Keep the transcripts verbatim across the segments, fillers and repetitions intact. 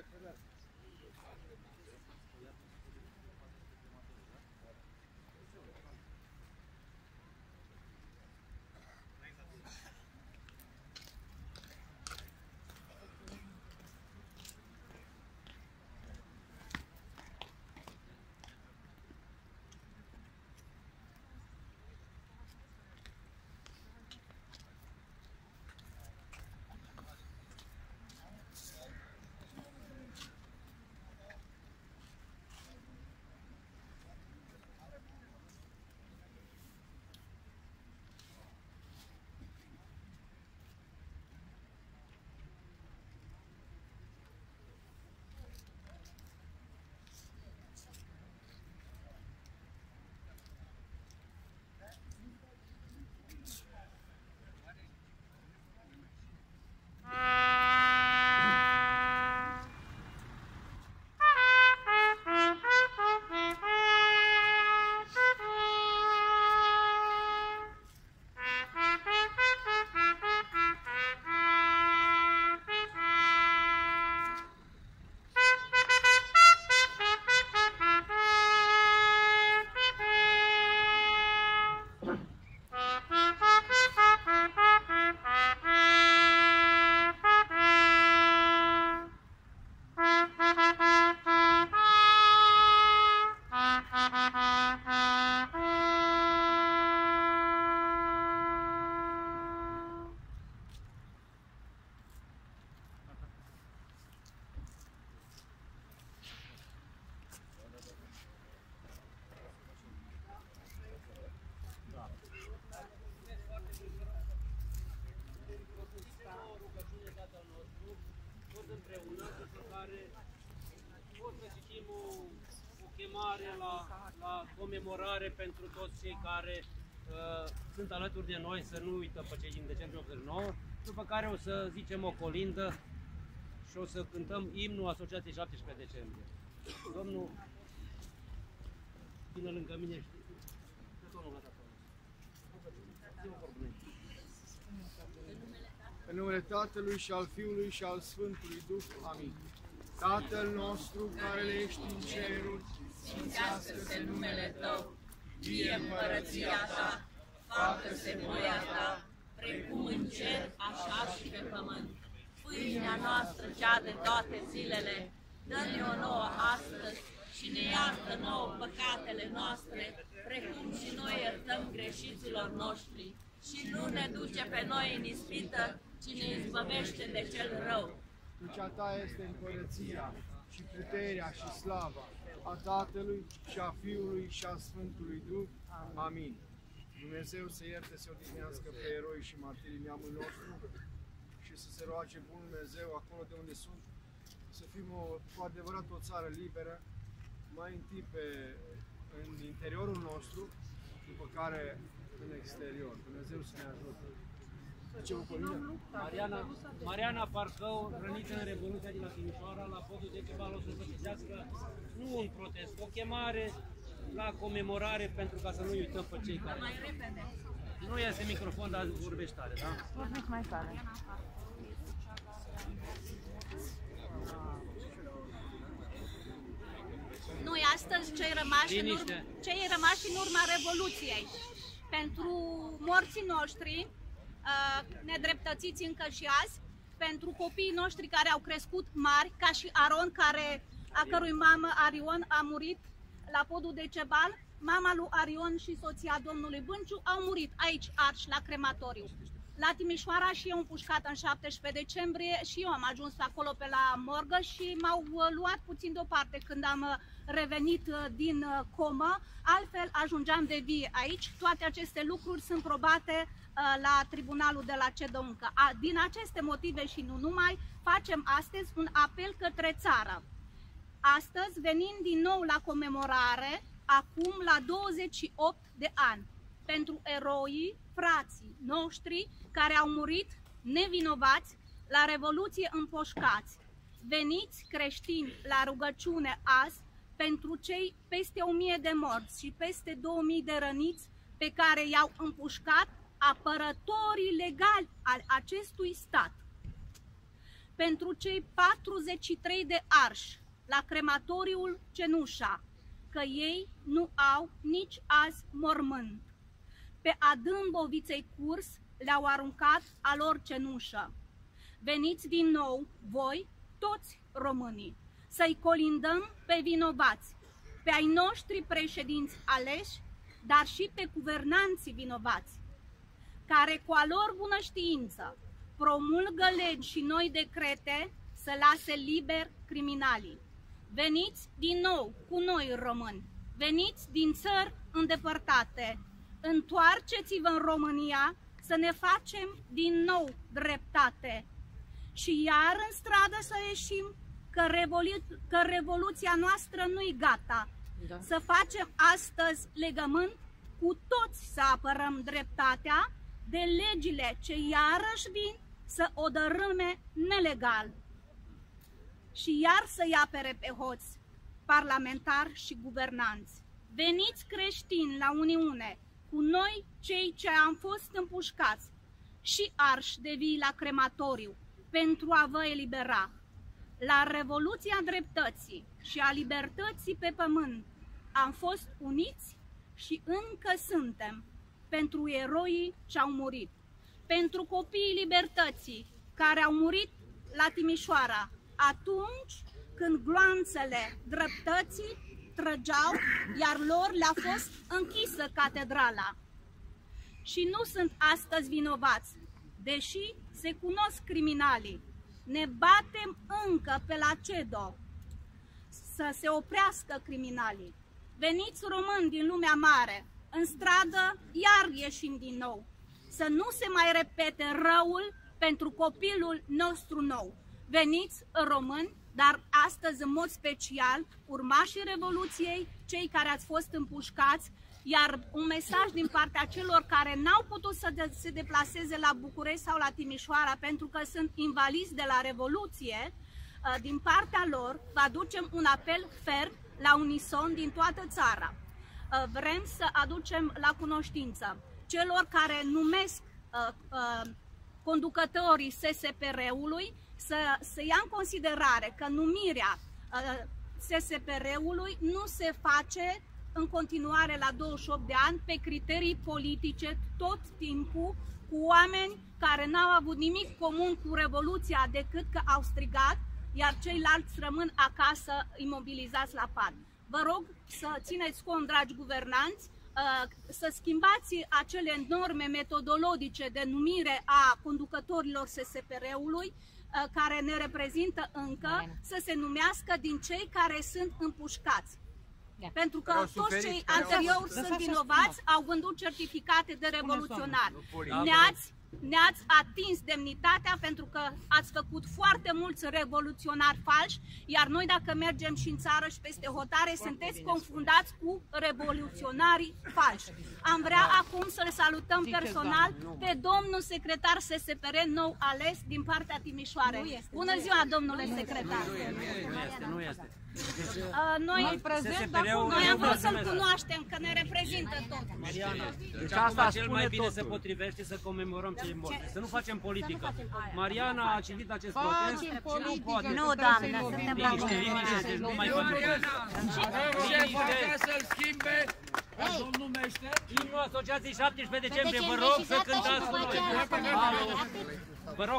La, la comemorare pentru toți cei care uh, sunt alături de noi, să nu uităm pe cei din decembrie optzeci și nouă, după care o să zicem o colindă și o să cântăm imnul Asociației șaptesprezece decembrie. Domnul, vine lângă mine și în numele Tatălui și al Fiului și al Sfântului Duh. Amin. Tatăl nostru care ești în ceruri, sfințească-se numele Tău, vie împărăția Ta, facă-se voia Ta, precum în cer, așa și pe pământ. Pâinea noastră cea de toate zilele, dă-ne-o nouă astăzi și ne iartă nouă păcatele noastre, precum și noi iertăm greșiților noștri. Și nu ne duce pe noi în ispită, ci ne izbăvește de cel rău. Căci a Ta este împărăția și puterea și slava a Tatălui și a Fiului și a Sfântului Duh. Amin. Dumnezeu să ierte, să odihnească pe eroi și martirii neamului nostru și să se roage Bunul Dumnezeu acolo de unde sunt, să fim o, cu adevărat o țară liberă, mai întâi pe, în interiorul nostru, după care în exterior. Dumnezeu să ne ajute. Mariana, Mariana Parcău, rănită în Revoluția din la Timișoara, la podul de Cebal, o să sfățisească nu un protest, o chemare la comemorare pentru ca să nu uităm pe cei care... Mai repede. Nu iese microfon, dar vorbești tare, da? Vorbești mai tare. Noi astăzi cei rămași, în urma, cei rămași în urma Revoluției, pentru morții noștri, nedreptățiți încă și azi, pentru copiii noștri care au crescut mari, ca și Aron, care, a cărui mamă Arion a murit la podul de Cebal, mama lui Arion și soția domnului Bânciu au murit aici, arși, la crematoriu. La Timișoara și eu împușcat în șaptesprezece decembrie și eu am ajuns acolo pe la morgă și m-au luat puțin deoparte când am revenit din comă, altfel ajungeam de vie aici. Toate aceste lucruri sunt probate la tribunalul de la Cedăuncă. Din aceste motive și nu numai, facem astăzi un apel către țară. Astăzi, venind din nou la comemorare, acum la douăzeci și opt de ani, pentru eroii, frații noștri care au murit nevinovați la Revoluție împoșcați. Veniți creștini la rugăciune azi pentru cei peste o mie de morți și peste două mii de răniți pe care i-au împușcat apărătorii legali al acestui stat. pentru cei patruzeci și trei de arși la crematoriul Cenușa, că ei nu au nici azi mormânt. Pe adânc Boviței Curs le-au aruncat a lor cenușă. Veniți din nou, voi, toți românii, să-i colindăm pe vinovați, pe ai noștri președinți aleși, dar și pe guvernanții vinovați, care cu a lor bună știință promulgă legi și noi decrete să lase liber criminalii. Veniți din nou cu noi români, veniți din țări îndepărtate, întoarceți-vă în România să ne facem din nou dreptate. Și iar în stradă să ieșim, că, revolu că revoluția noastră nu-i gata. Da. Să facem astăzi legământ cu toți să apărăm dreptatea de legile ce iarăși vin să o dărâme nelegal. Și iar să-i apere pe hoți, parlamentari și guvernanți. Veniți creștini la Uniune, cu noi cei ce am fost împușcați și arși de vii la crematoriu, pentru a vă elibera. La Revoluția Dreptății și a Libertății pe pământ am fost uniți și încă suntem pentru eroii ce au murit, pentru copiii libertății care au murit la Timișoara, atunci când gloanțele dreptății trăgeau, iar lor le-a fost închisă catedrala. Și nu sunt astăzi vinovați, deși se cunosc criminalii. Ne batem încă pe la CEDO să se oprească criminalii. Veniți români din lumea mare, în stradă iar ieșim din nou, să nu se mai repete răul pentru copilul nostru nou. Veniți români, dar astăzi în mod special urmașii Revoluției, cei care ați fost împușcați, iar un mesaj din partea celor care n-au putut să de se deplaseze la București sau la Timișoara pentru că sunt invalizi de la Revoluție, din partea lor vă aducem un apel ferm la unison din toată țara. Vrem să aducem la cunoștință celor care numesc uh, uh, conducătorii S S P R-ului să, să ia în considerare că numirea uh, S S P R-ului nu se face în continuare la douăzeci și opt de ani pe criterii politice tot timpul, cu oameni care n-au avut nimic comun cu Revoluția decât că au strigat, iar ceilalți rămân acasă imobilizați la pat. Vă rog să țineți cont, dragi guvernanți, să schimbați acele norme metodologice de numire a conducătorilor S S P R-ului care ne reprezintă încă, să se numească din cei care sunt împușcați. Da. Pentru că toți suferit, cei anteriori sunt vinovați, au vândut certificate de revoluționari. Ne-ați ne-ați atins demnitatea pentru că ați făcut foarte mulți revoluționari falși, iar noi dacă mergem și în țară și peste hotare, sunteți confundați cu revoluționarii falși. Am vrea acum să le salutăm personal pe domnul secretar S S P R nou ales din partea Timișoarei. Bună ziua, domnule secretar! Nu este, nu este. Deci, uh, noi, noi am vrut să-l cunoaștem, că ne reprezintă tot. Mariana, deci asta cel mai bine se potrivește să comemorăm cei morți, să nu facem politică. Mariana a citit acest protest și nu poate. Nu, doamne, suntem la liniște, liniște, deci nu mai facem. Liniște! Să-l schimbe, cum numește? Imnul Asociației șaptesprezece decembrie, vă rog să cântați cu noi. Vă rog,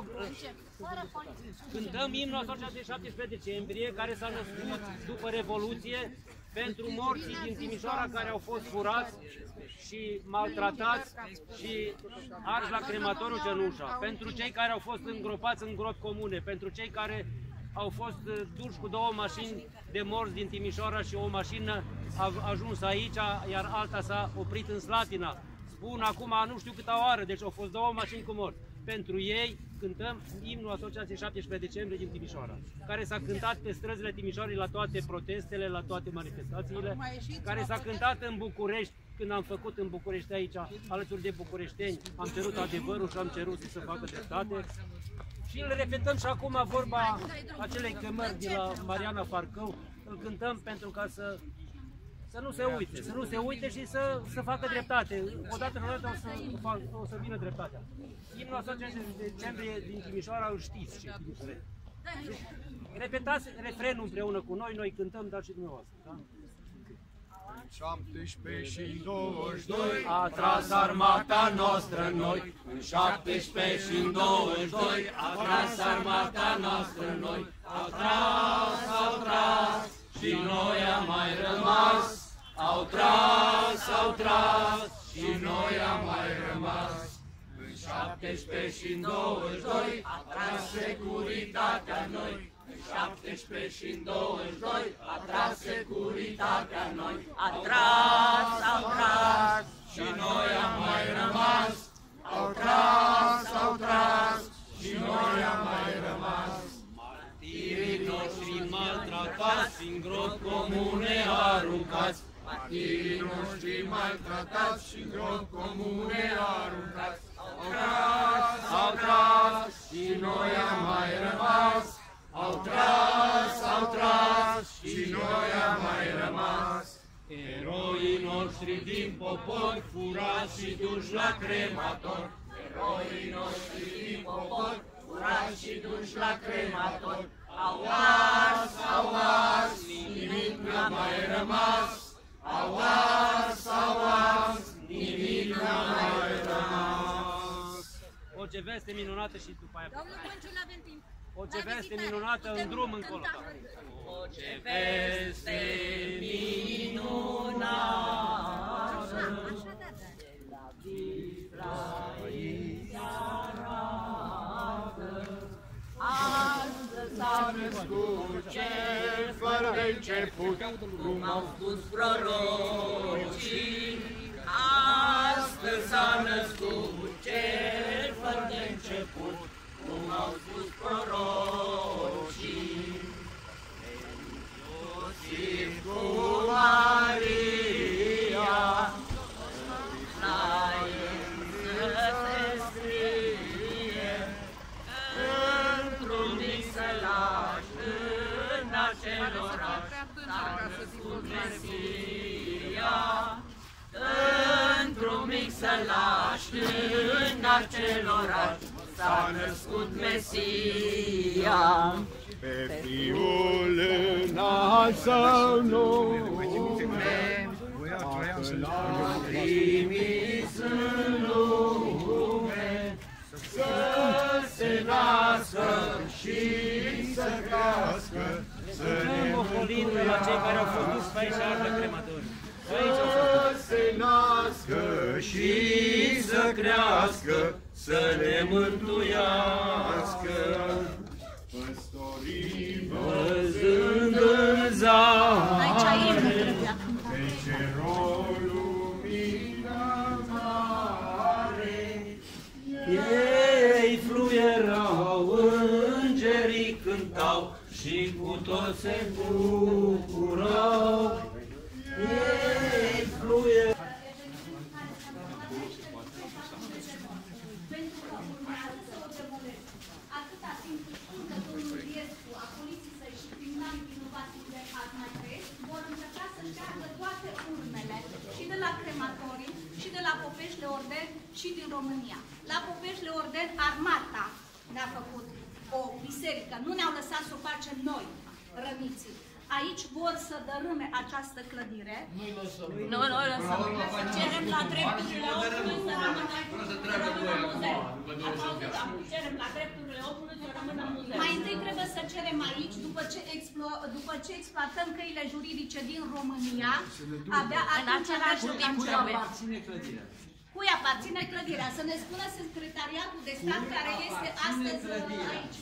cântăm imnul Asociației șaptesprezece decembrie, care s-a născut după Revoluție, pentru morții din Timișoara care au fost furați și maltratați și arși la crematoriul Cenușa, pentru cei care au fost îngropați în gropi comune, pentru cei care au fost duși cu două mașini de morți din Timișoara și o mașină a ajuns aici, iar alta s-a oprit în Slatina. Spun acum, nu știu câta oară, deci au fost două mașini cu morți. Pentru ei cântăm imnul Asociației șaptesprezece decembrie din Timișoara, care s-a cântat pe străzile Timișoarei la toate protestele, la toate manifestațiile, care s-a cântat în București, când am făcut în București aici, alături de bucureșteni, am cerut adevărul și am cerut să se facă dreptate. Și îl repetăm și acum vorba acelei chemări de la Mariana Farcău, îl cântăm pentru ca să Să nu se uite, să nu se uite și să, să facă dreptate. Odată în odată o să, o să vină dreptatea. Imnul Asociației decembrie din Timișoara îl știți ce Repetați refrenul împreună cu noi, noi cântăm, dar și dumneavoastră. Da? În șaptesprezece și în douăzeci și doi A tras armata noastră în noi, în șaptesprezece și în douăzeci și doi a tras armata noastră în noi, au tras, au tras și noi am mai rămas, au tras, au tras și noi am mai rămas. În șaptesprezece și în douăzeci și doi a tras securitatea în noi, în șaptesprezece și în douăzeci și doi a tras securitatea în noi, A tras, au tras și noi am mai rămas, au tras, au tras și noi am mai rămas. Martirii noștri maltratați, în grot comune aruncați, Martirii noștri maltratați și în grot comune aruncați. Au tras, au tras și noi am mai rămas. Au tras, au tras și noi am mai rămas. Eroii noștri din popor, furați și duși la cremator. Eroii noștri din popor, furați și duși la cremator. Au ars, Au ars, nimic n-a mai rămas. Au ars, au ars, nimic n-a mai rămas. O ce veste minunată și după aia. Domnul Bănciu, nu avem timp. O ce veste minunată în drum încolo. o ce veste minunată. Astăzi s-a născut Cel fără de început, cum au spus prorocii. Astăzi s-a născut cel fără de început, cum au spus prorocii. Iosif cu Maria, la el să se scrie, într-un mic sălaș, în acel oraș, s-a născut Mesia. Într-un mic sălaș, în acel oraș, s-a născut Mesia. pe Fiul înalță nume, l-a trimis în lume, să se nască și să crească, să ne O colindă la cei care au fost dus pe aici și ardă crematorii. Să se nască și să crească, să ne mântuiască. Păstorii văzând în zare, pe cerul lumina mare, Ei fluierau, îngerii cântau și cu toți se bucurau. Ei fluierau. Pentru că urmează să o demoleze. Atâta timp cât spun că domnul Iescu, a poliției săi și criminalii vinovați de azi mai trăiesc, vor încerca să șteargă toate urmele și de la crematorii, și de la Popeșle Orden, și din România. La Popeșle Orden, armata ne-a făcut o biserică. Nu ne-au lăsat să o facem noi, răniții. Aici vor să dărâme această clădire. Noi lăsăm. Noi lăsăm. Cerem la drepturile omului să rămână, să rămână muzeu. Cerem la drepturile omului să rămână muzeu. Mai întâi trebuie să cerem aici, după ce, explo, după ce exploatăm căile juridice din România, abia În același timp trebuie. Cui aparține clădirea? Să ne spună secretariatul de stat care este astăzi aici.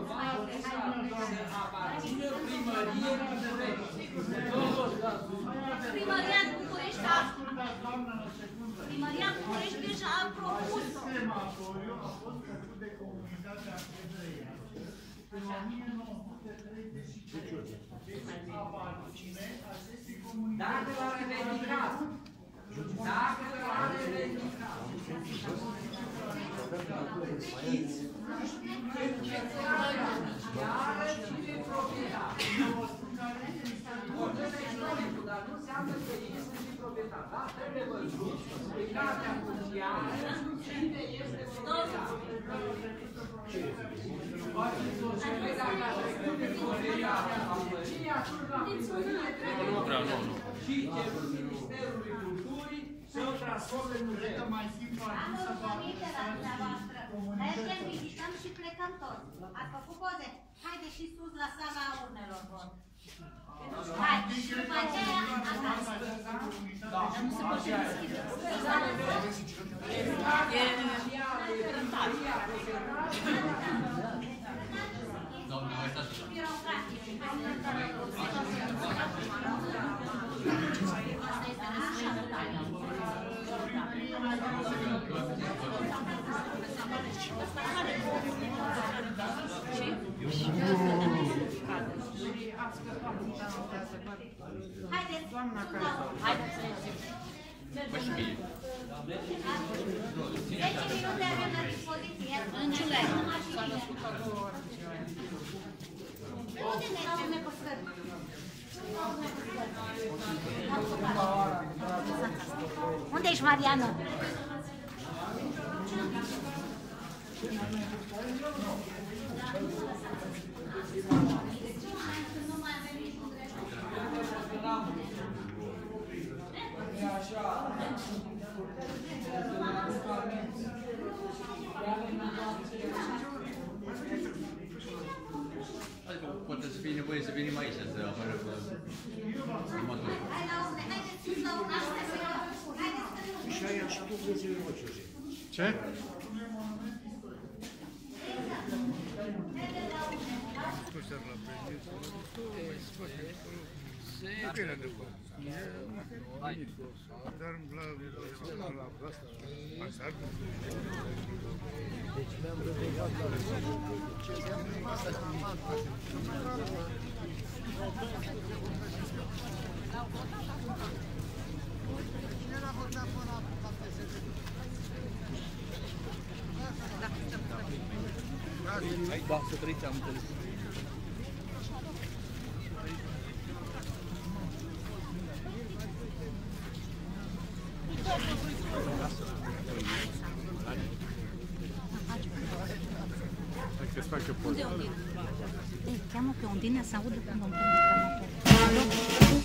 Primăria București a... Primăria București deja a propus-o. Dacă l-a revendicat, dacă l-a revendicat, iară cine proprietar. Dar nu înseamnă că ei sunt și proprietar. Da? Trebuie văzut, explicația funciară, cine este proprietar. Nu vreau, nu, nu. Și cerul Ministerului Culturii să o transforme în muzeu. Mergem, vizităm și plecăm toți. Ați făcut poze? Haideți și sus la sala urnelor, bun. Hai, și după aceea acasă. Nu se poate deschide. Haideți, haideți să ieșim. zece minute avem la dispoziție. Înciule. Unde ne păstrăm? Unde ești, Mariana? Adică poate să fie nevoie să venim aici, să apară următorul. Și aici tu găsim vocile. Ce? Bine de bun. Dar la la asta, așa. Deci mi-am rezolvat la ce Da, să trăiți, am înțeles. Unde Ondina? Ei, cheamă pe Ondina să audă când o întâlni crematorul.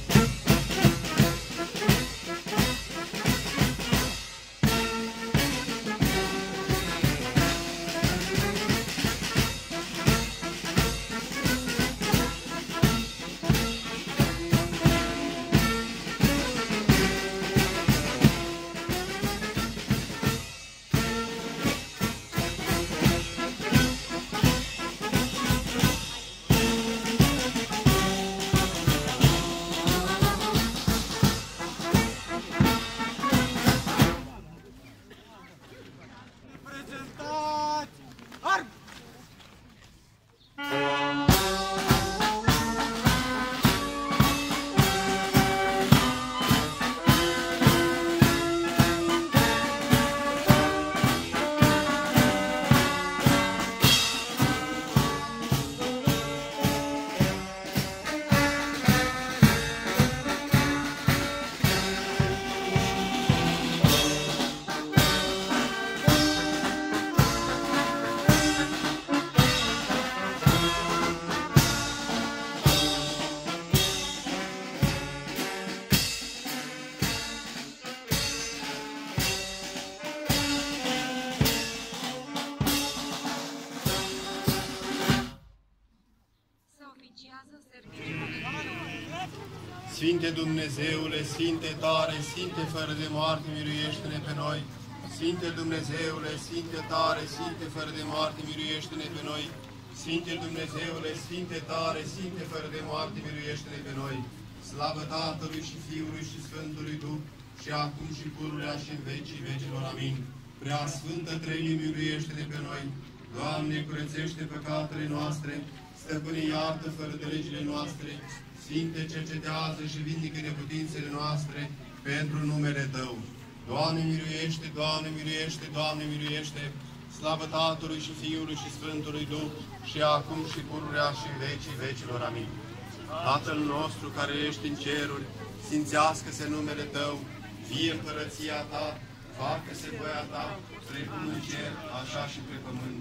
Sfinte Dumnezeule, Sfinte tare, Sfinte fără de moarte, miluiește-ne pe noi. Sfinte Dumnezeule, Sfinte tare, Sfinte fără de moarte, miluiește-ne pe noi. Sfinte Dumnezeule, Sfinte tare, Sfinte fără de moarte, miluiește-ne pe noi. Slavă Tatălui și Fiului și Sfântului Duh, și acum și pururea și în vecii vecilor. Amin. Prea Sfântă Treime, miluiește-ne pe noi. Doamne, curățește păcatele noastre, Stăpâne, iartă fără de legile noastre, Sfinte, cercetează și vindică neputințele noastre pentru numele Tău. Doamne, miluiește, Doamne, miluiește, Doamne, miluiește, slavă Tatălui și Fiului și Sfântului Duh, și acum și pururea și în vecii vecilor. Amin. Tatăl nostru care ești în ceruri, sfințească-se numele Tău, fie împărăția Ta, facă-se voia Ta, precum în cer, așa și pe pământ.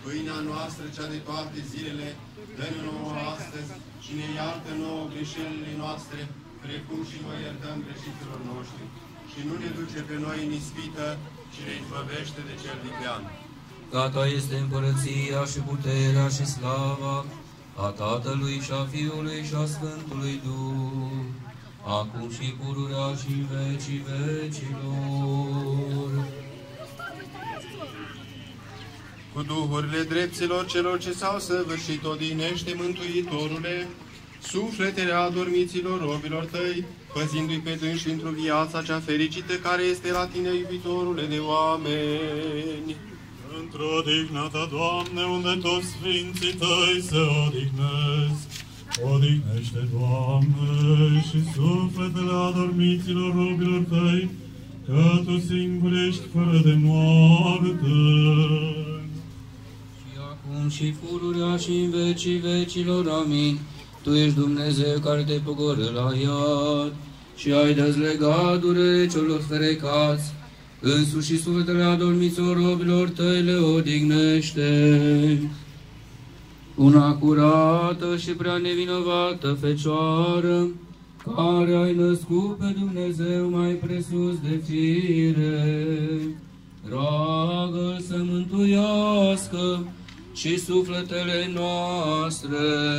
Pâinea noastră, cea de toate zilele, dă-ne nouă astăzi și ne iartă nouă greșelile noastre, precum și noi iertăm greșiților noștri. Și nu ne duce pe noi în ispită, ci ne izbăvește de cel viclean. Gata este împărăția și puterea și slava a Tatălui și a Fiului și a Sfântului Duh, acum și pururea și în vecii vecilor. Cu duhurile drepților celor ce s-au săvârșit, odinește, Mântuitorule, sufletele adormiților robilor tăi, păzindu-i pe dânși într-o viața cea fericită care este la tine, iubitorule de oameni. Într-o digna ta, Doamne, unde toți sfinții tăi se odihnesc, odihnește, Doamne, și sufletele adormiților robilor tăi, că Tu singur ești fără de moarte. Și acum și pururea și în vecii vecilor, amin. Tu ești Dumnezeu care te pogorâ la iad și ai dezlegat durerile celor ferecați, însuși și sufletele adormiților robilor tăi le odihnește. Una curată și prea nevinovată Fecioară, care ai născut pe Dumnezeu mai presus de fire, roagă-L să mântuiască și sufletele noastre.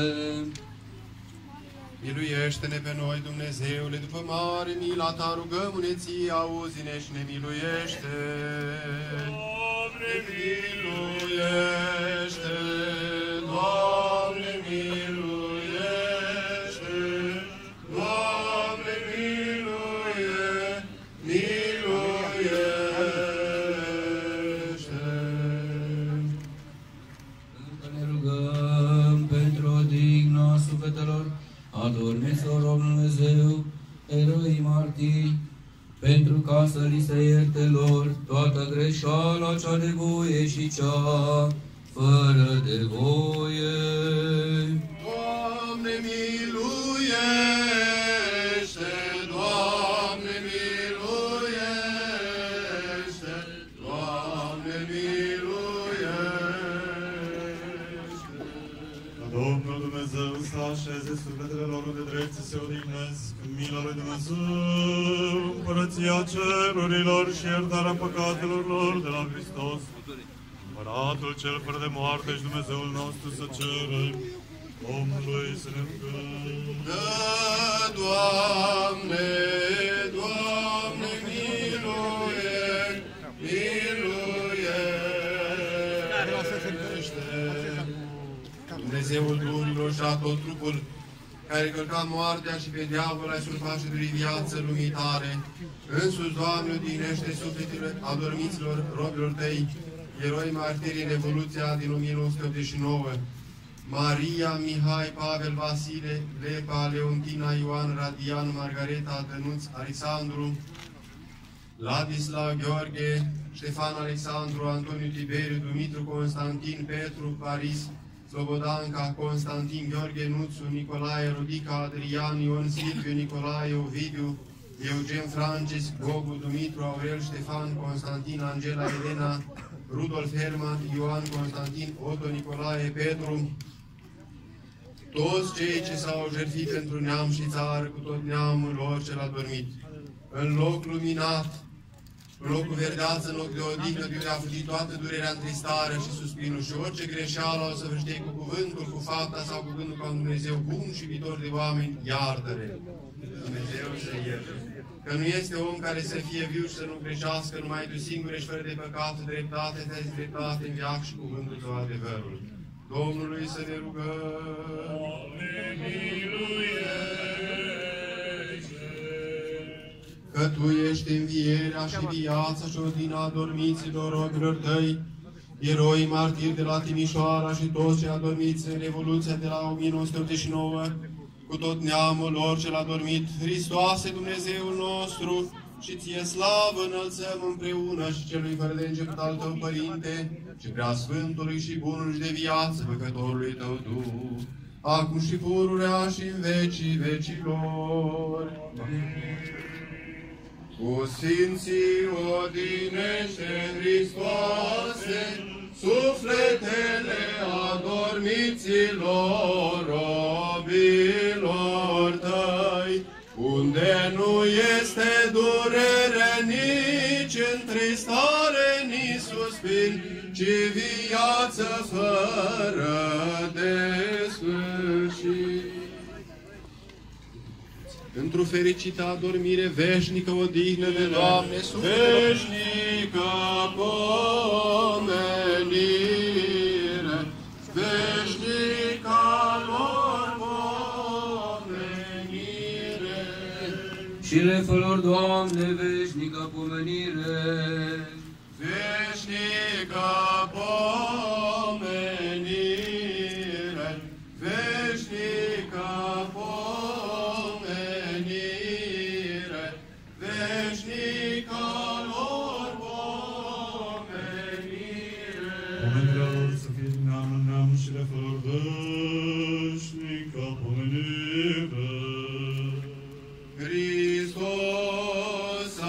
Miluiește-ne pe noi, Dumnezeule, după mare mila Ta, rugăm-ne Ție, auzi-ne și ne miluiește. Doamne, miluiește! Doamne, miluiește! Doamne, miluie, miluiește! Încă ne rugăm pentru odihna sufletelor adormiților rob Dumnezeu, eroi martiri, pentru ca să li se ierte lor toată greșeala cea de voie și cea fără de voie. Doamne, miluiește! Doamne, miluiește! Doamne, miluiește! Ca Domnul Dumnezeu să așeze sufletele lor unde drept să se odihnesc, în mila lui Dumnezeu, împărăția cerurilor și iertarea păcatelor lor de la Hristos. Împăratul cel fără de moarte și Dumnezeul nostru să cerem, Domnului să ne rugăm. Dă, Doamne, Doamne, miluie, miluiește! Dumnezeul Duhurilor și a tot trupul, care călca moartea și pe diavol ai surpat și duri viață lumii tare, însuși, Doamne, odinește sufletele adormiților robilor Tăi, eroi martiri în Revoluția din o mie nouă sute optzeci și nouă, Maria, Mihai, Pavel, Vasile, Lepa, Leontina, Ioan, Radian, Margareta, Dănuț, Alexandru, Ladisla, Gheorghe, Ștefan, Alexandru, Antoniu, Tiberiu, Dumitru, Constantin, Petru, Paris, Slobodanca, Constantin, Gheorghe, Nuțu, Nicolae, Rodica, Adrian, Ion, Silviu, Nicolae, Ovidiu, Eugen, Francis, Gogu, Dumitru, Aurel, Ștefan, Constantin, Angela, Elena, Rudolf, Herman, Ioan, Constantin, Otto, Nicolae, Petru, toți cei ce s-au jertfit pentru neam și țară, cu tot neamul lor cel adormit, în loc luminat, în loc cu verdeață, în loc de odihnă, de unde a fugit toată durerea, întristarea și suspinul și orice greșeală o să vârștei cu cuvântul, cu fapta sau cu gândul ca un Dumnezeu bun și iubitor de oameni, iartă-le. Dumnezeu să ierte. Că nu este om care să fie viu și să nu greșească, numai Tu singur ești fără de păcat, dreptate, te-ai zis dreptate în veac și cuvântul Tău adevărul. Domnului să ne rugăm. Doamne, miluiește! Că Tu ești învierea și viața și odihna adormiților robilor Tăi, eroi martiri de la Timișoara și toți cei adormiți în Revoluția de la o mie nouă sute optzeci și nouă, cu tot neamul lor cel adormit, Hristoase, Dumnezeul nostru, și Ție slavă înălțăm împreună și celui fără de început al Tău, Părinte, și prea Sfântului și Bunul și de viață, Făcătorului Tău Duh, acum și pururea și în vecii vecilor. Cu Sfinții odinește, Hristoase, sufletele adormiților robilor tăi, unde nu este durere, nici întristare, nici suspin, ci viață fără de sfârșit. Într-o fericită adormire veșnică, odihnă de Doamne, veșnică pomenire, veșnica lor pomenire. Și le fă lor, Doamne, veșnică pomenire, veșnică pomenire, veșnică pomenire, veșnică lor pomenire. Pomenirea lor să fie din neam în neam și le fă lor veșnică pomenire. Hristos a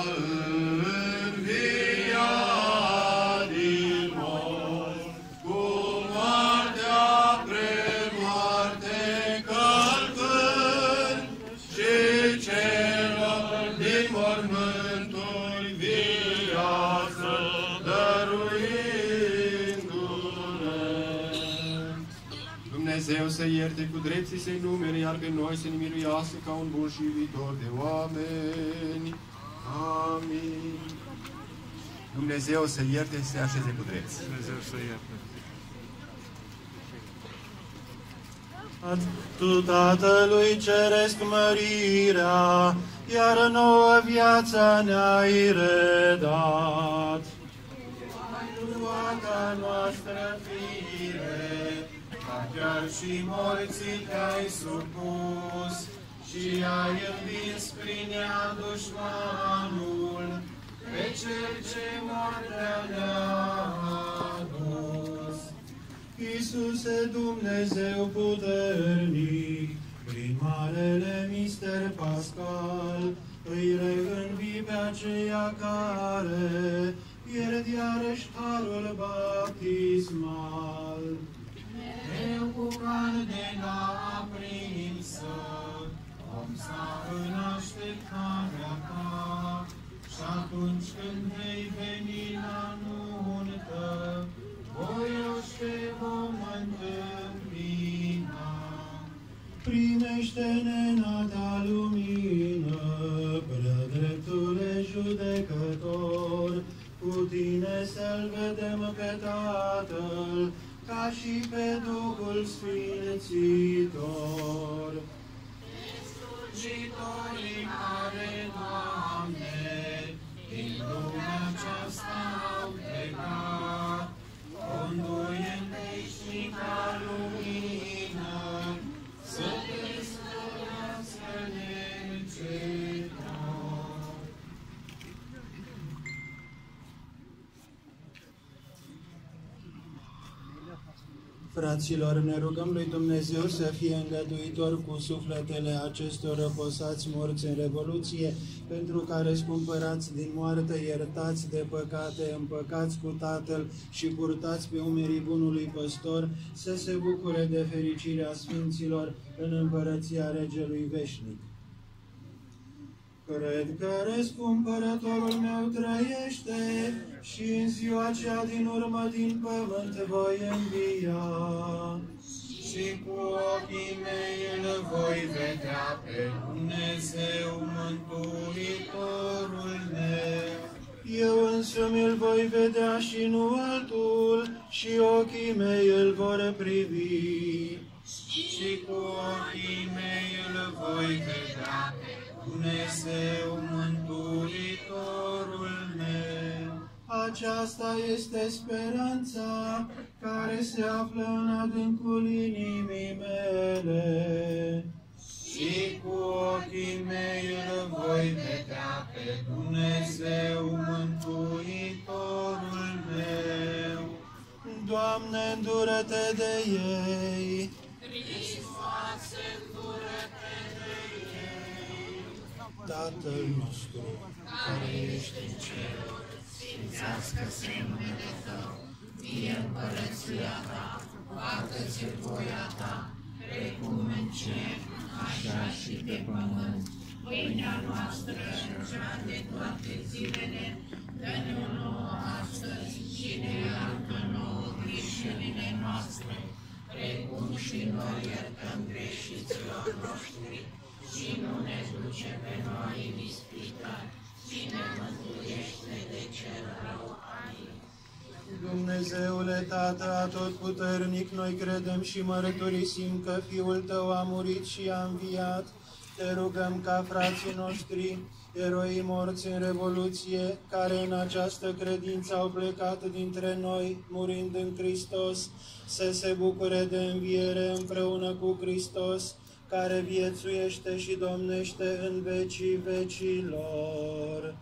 înviat din morți, cu moartea pre-moarte călcând, și celor din mormânturi viață dăruindu-ne. Dumnezeu să ierte cu drepții să-i numere, iar pe noi să ne miluiască ca un bun și iubitor de oameni. Amin. Dumnezeu să ierte și să așeze cu drepți. Dumnezeu să ierte. Tu, Tatălui Ceresc, mărirea, iar nouă viața ne-ai redat. Toată noastră fire, ca chiar și morții te-ai supus, și ai învins prin ea dușmanul, pe cel ce moartea ne-a adus. Iisuse, Dumnezeu puternic, prin marele mister pascal, îi reînvii pe aceia care pierd iarăși harul baptismal. Eu cu candela aprinsă, om sta în așteptarea ta, și atunci când vei veni la nuntă, voioși te vom întâmpina. Primește-ne în a ta lumină, prea dreptule judecător, cu tine să-L vedem pe Tatăl, ca și pe Duhul Sfințitor. Slujitorii care, Doamne, din lumea aceasta au plecat, conduie în veșnica lumină, să te slăvească neîncetat. Fraților, ne rugăm lui Dumnezeu să fie îngăduitor cu sufletele acestor răposați morți în Revoluție, pentru care scumpărați din moarte, iertați de păcate, împăcați cu Tatăl și purtați pe umerii bunului păstor, să se bucure de fericirea Sfinților în împărăția Regelui Veșnic. Cred că răscumpărătorul meu trăiește și în ziua cea din urmă din pământ voi învia. Și cu ochii mei îl voi vedea pe Dumnezeu Mântuitorul meu. Eu însumi îl voi vedea și nu altul, și ochii mei îl vor privi. Și cu ochii mei îl voi vedea pe Dumnezeu Mântuitorul meu. Aceasta este speranța care se află în adâncul inimii mele. Și cu ochii mei îl voi vedea pe Dumnezeu Mântuitorul meu. Doamne, îndură-te de ei! Hristoase, îndură-te de ei! Tatăl nostru, care ești în ceruri, sfințească-se numele Tău, Vie împărăția ta, facă-se voia ta, precum în cer, așa și pe pământ. Pâinea noastră, cea de toate zilele, dă-ne-o nouă astăzi și ne iartă nouă greșelile noastre, precum și noi iertăm greșiților noștri, și nu ne duce pe noi în ispită, ci ne mântuiește de cel rău. Amin. Dumnezeule Tată Atotputernic, noi credem și mărturisim că Fiul Tău a murit și a înviat. Te rugăm ca frații noștri, eroii morți în Revoluție, care în această credință au plecat dintre noi, murind în Hristos, să se bucure de înviere împreună cu Hristos, care viețuiește și domnește în vecii vecilor.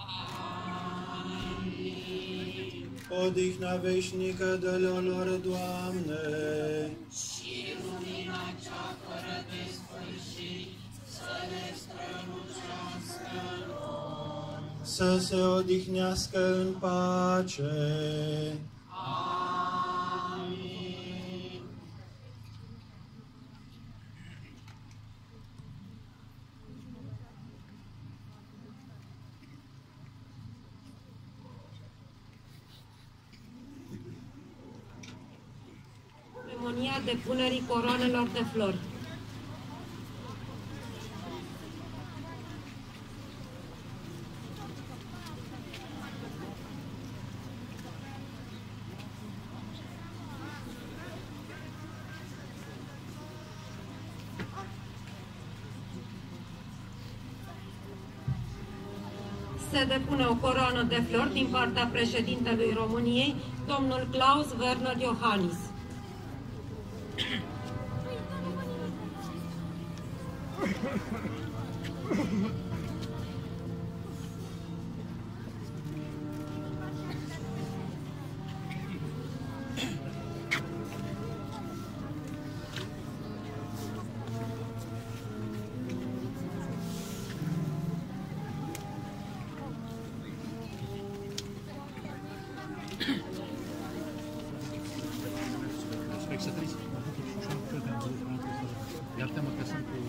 Amin. Odihna veșnică dă-le-o lor, Doamne, și lumina cea fără de sfârșit să le strălucească lor. să se odihnească în pace. Amin. Ceremonia depunerii coroanelor de flori. Se depune o coroană de flori din partea președintelui României, domnul Klaus Werner Iohannis. Iartă-mă că sunt cu...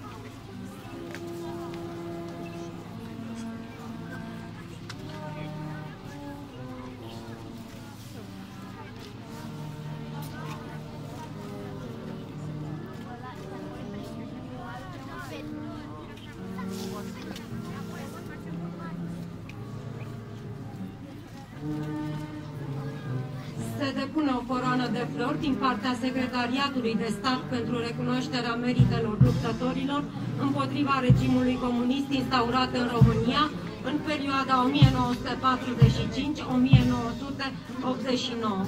Se depune o coroană de flori din partea Secretariatului de Stat pentru recunoașterea meritelor luptătorilor împotriva regimului comunist instaurat în România în perioada o mie nouă sute patruzeci și cinci - o mie nouă sute optzeci și nouă.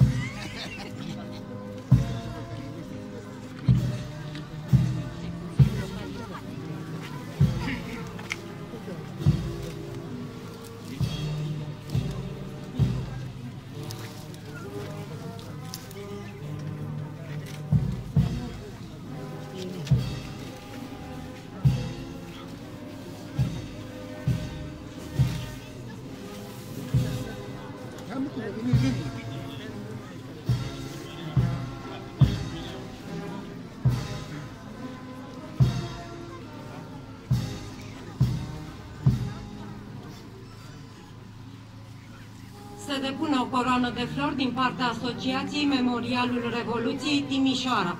Se depune o coroană de flori din partea Asociației Memorialul Revoluției Timișoara.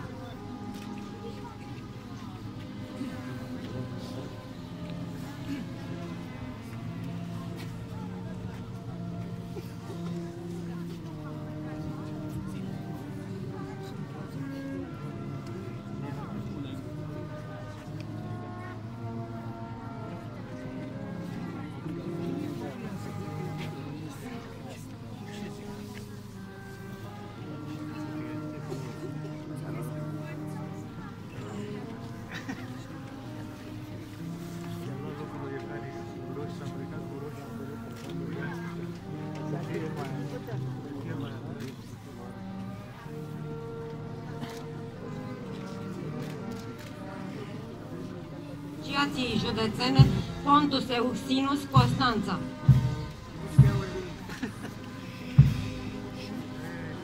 Asociației Județene Pontus Euxinus Constanța.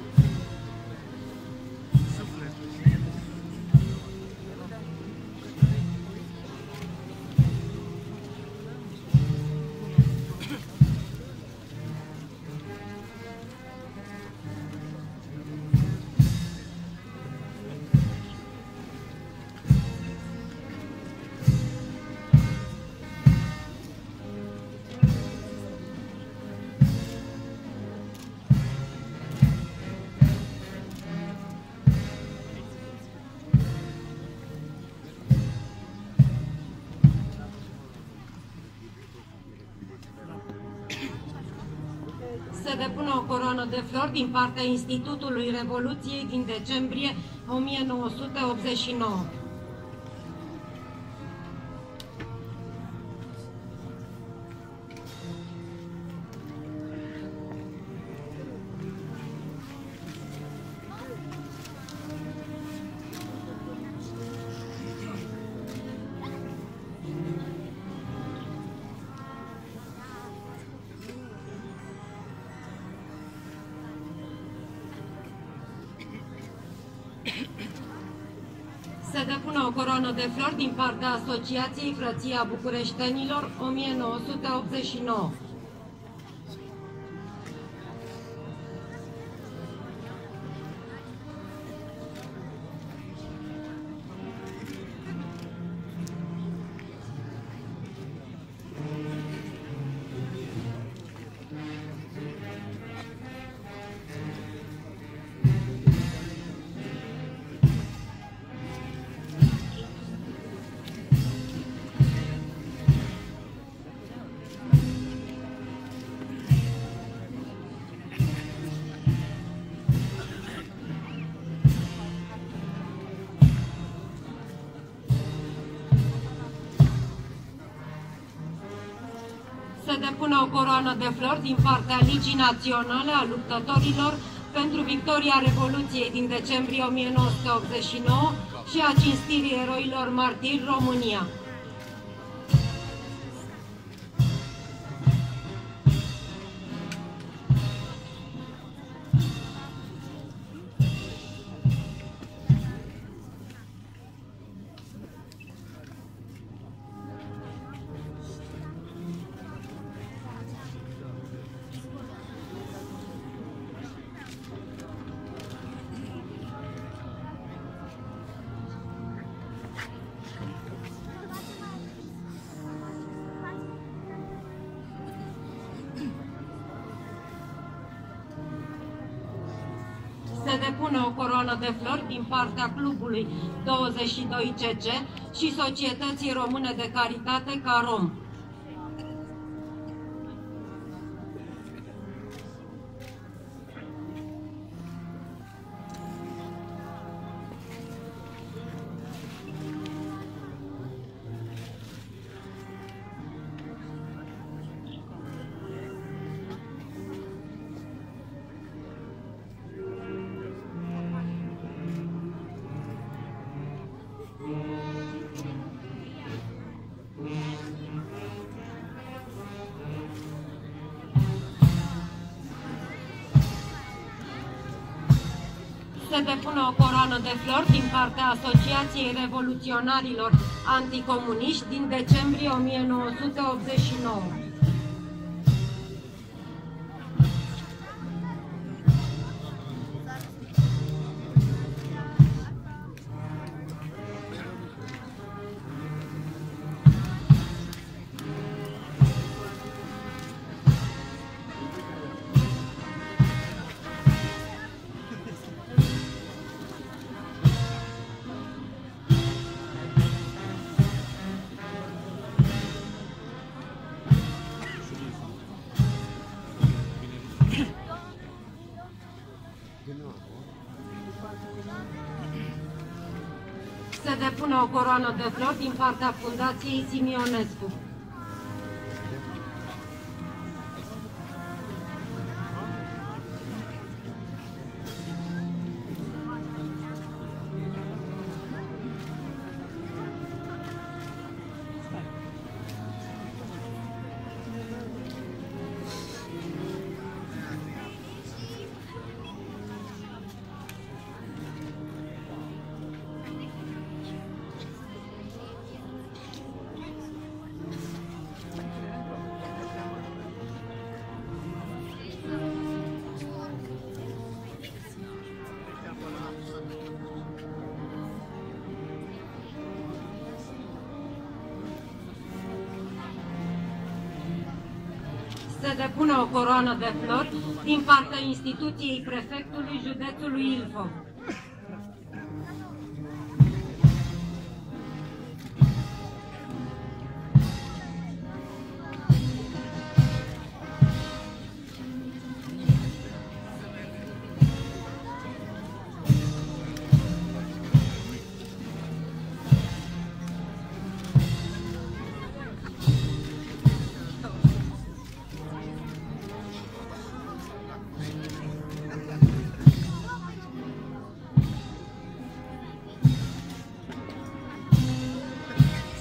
se depună o coroană de flori din partea Institutului Revoluției din decembrie o mie nouă sute optzeci și nouă. Se depune o coroană de flori din partea Asociației Frăția Bucureștenilor o mie nouă sute optzeci și nouă. Se depune o coroană de flori din partea Ligii Naționale a Luptătorilor pentru victoria Revoluției din decembrie o mie nouă sute optzeci și nouă și a cinstirii eroilor martiri România. Se depune o coroană de flori din partea Clubului douăzeci și doi C C și Societății Române de Caritate Carom. Se depune o coroană de flori din partea Asociației Revoluționarilor Anticomuniști din decembrie o mie nouă sute optzeci și nouă. Se depune o coroană de flori din partea Fundației Simionescu. Se depune o coroană de flori din partea instituției prefectului județului Ilfov.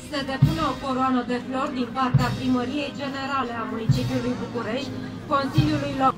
Se depune o coroană de flori din partea Primăriei Generale a Municipiului București, Consiliului Local.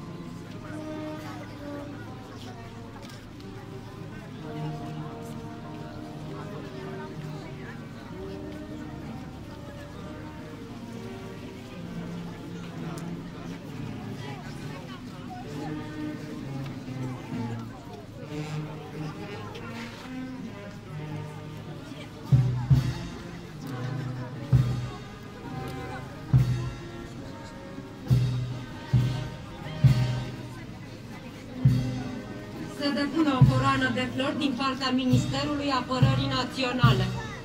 Se depune o coroană de flori din partea Ministerului Apărării Naționale.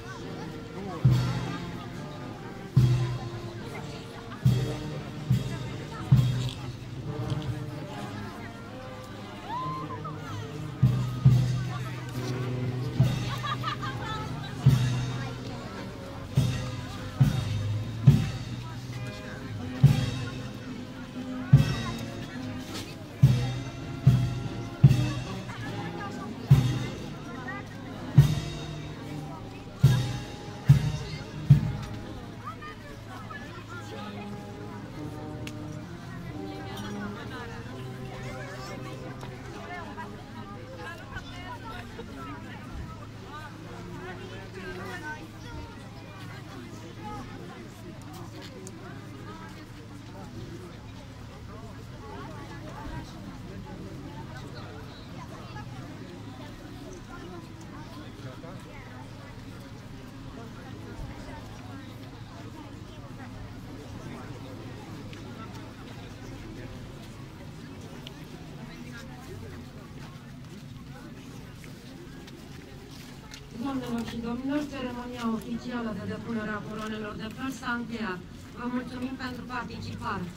Doamnelor și domnilor, ceremonia oficială de depunere a coroanelor de flori s-a încheiat. Vă mulțumim pentru participare.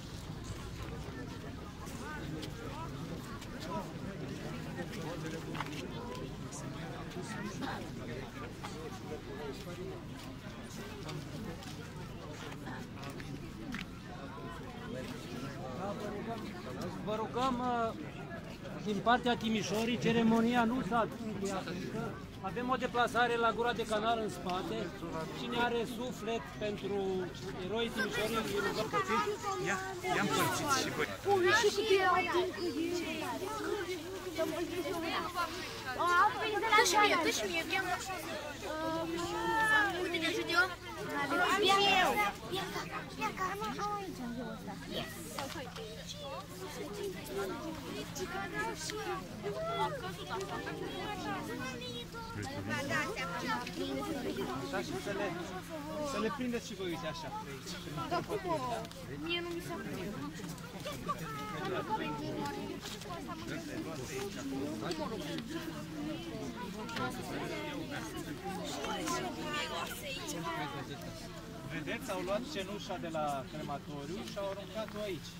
Vă rugăm, din partea Timișorii, ceremonia nu s-a încheiat încă. Avem o deplasare la gura de canal în spate. Cine are suflet pentru eroii Timișorii, îi rugăm puțin. Ia, ia împărțiți și voi. Dă și mie, dă și mie, ia mă. Uite, te ajut eu? Ia eu. Ia ca, mă, am aici în jurul ăsta. Așa și să le, să le prindeți și voi, uite așa, pe aici. Da, cum o? Mie nu mi s-a prins. Vedeți, au luat cenușa de la crematoriu și au aruncat-o aici.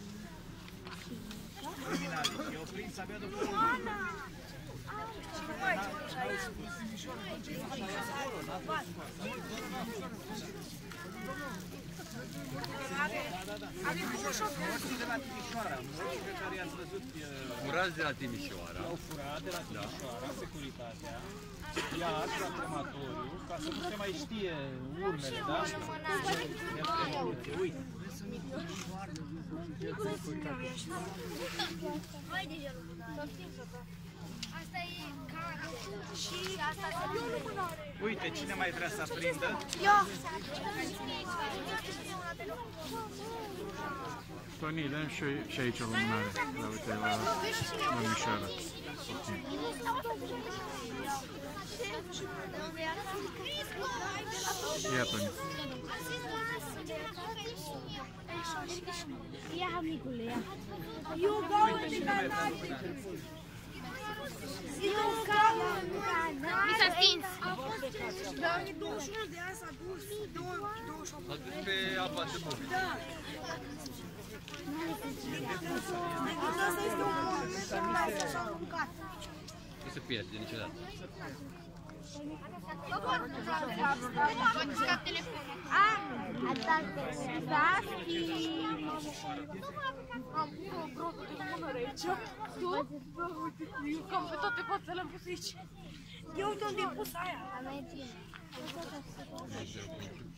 Criminalii, și au prins abia după urmă. N-au spus. Morții de la Timișoara, morții pe care i-ați văzut... Furați de la Timișoara. Au furat de la Timișoara, securitatea, iar la crematoriu, ca să nu se mai știe urmele, da? Uite. Asta e cara și asta se Uite, cine mai vrea să aprindă? Eu! Toni, dă și, și aici o lumânare. Da, uite, la domnișoara. Ia, Toni. Ia, amicule, ia. Eu gaură de canal. Eu gaură de canal. Mi s-a stins. A fost douăzeci și unu de ani s-a dus. douăzeci și opt. S-a dus pe apa de bun. Da. Decât asta este un moment în care s-a aruncat. Nu se pierde niciodată. A, da, și... Am pus o grobă de mânări aici. Tu? Da, uite, eu cam pe toate fațele le-am pus aici. Eu uite unde e pus aia.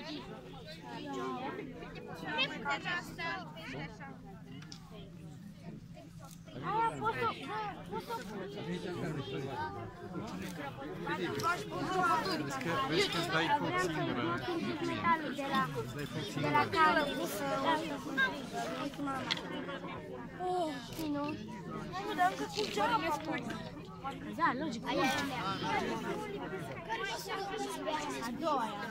Aia pot să... pot să pun. Vezi că îți dai foc singură. De la care să... Oh, nu? Nu, dar încă cu geaba. Da, logic. Aia e a mea. A doua aia.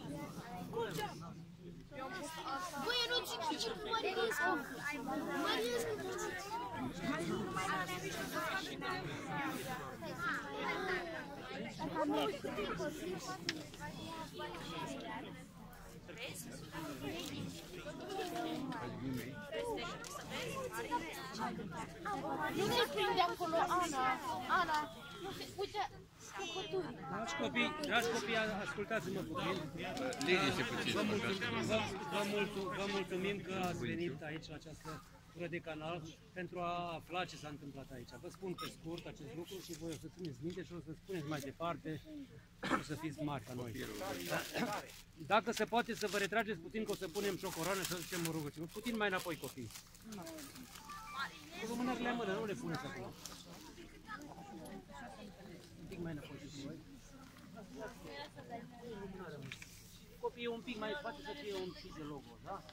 Băi, eu nu țin cu ce cu Mărinescu. Mărinescu. Nu se prinde acolo, Ana. Ana, nu se... Uite, cocoturi. Dragi copii, dragi copii, ascultați-mă puțin. Liniște puțin. Vă mulțumim, vă, vă, mulțumim, vă mulțumim că ați venit aici la această tură de canal pentru a afla ce s-a întâmplat aici. Vă spun pe scurt acest lucru și voi o să țineți minte și o să spuneți mai departe, o să fiți mari ca noi. Dacă se poate să vă retrageți puțin, că o să punem și o coroană și să zicem o rugăciune. Puțin mai înapoi, copii. Cu mânerile în mână, nu le puneți acolo. Un pic mai înapoi și voi. Copiii un pic mai face să fie un pic de logo, da?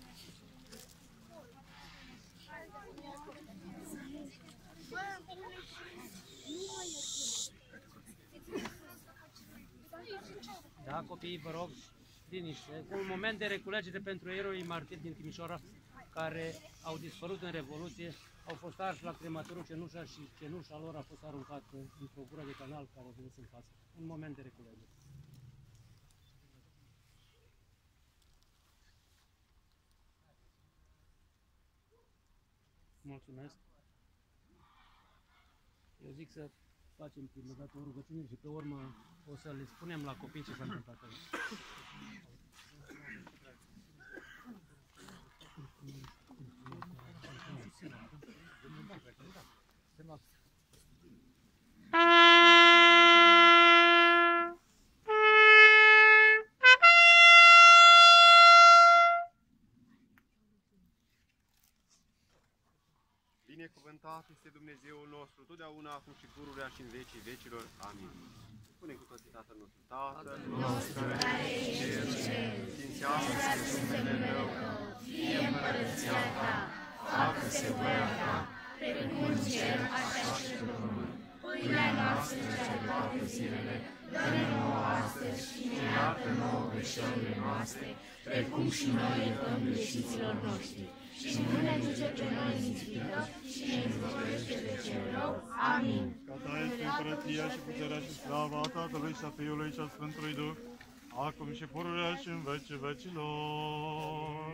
Da, copiii, vă rog, liniște. Un moment de reculegere pentru eroii martiri din Timișoara care au dispărut în Revoluție, au fost arși la crematorul Cenușa și cenușa lor a fost aruncată într-o gură de canal care o vedeți în față. Un moment de reculegere. Mulțumesc. Eu zic să facem prima dată o rugăciune și pe urmă o să le spunem la copii ce s-a întâmplat aici. Binecuvântat este Dumnezeul nostru, totdeauna, acum și pururea și în vecii vecilor. Amin. Spune cu toții Tatăl nostru. Tatăl nostru care ești în cer, sfințească-se numele Tău, fie împărăția Ta, facă-se voia Ta, precum în cer, așa și pe pământ. Pâinea noastră cea de toate zilele, dă-ne nouă astăzi și ne iartă nouă greșelile noastre, precum și noi iertăm greșiților noștri. Și nu ne duce pe noi în ispită, și ne izbăvește de cel rău. Amin. Ca Ta este împărăția și puterea și slava Tatălui și a Fiului și a Sfântului Duh, acum și pururea și în vecii vecilor.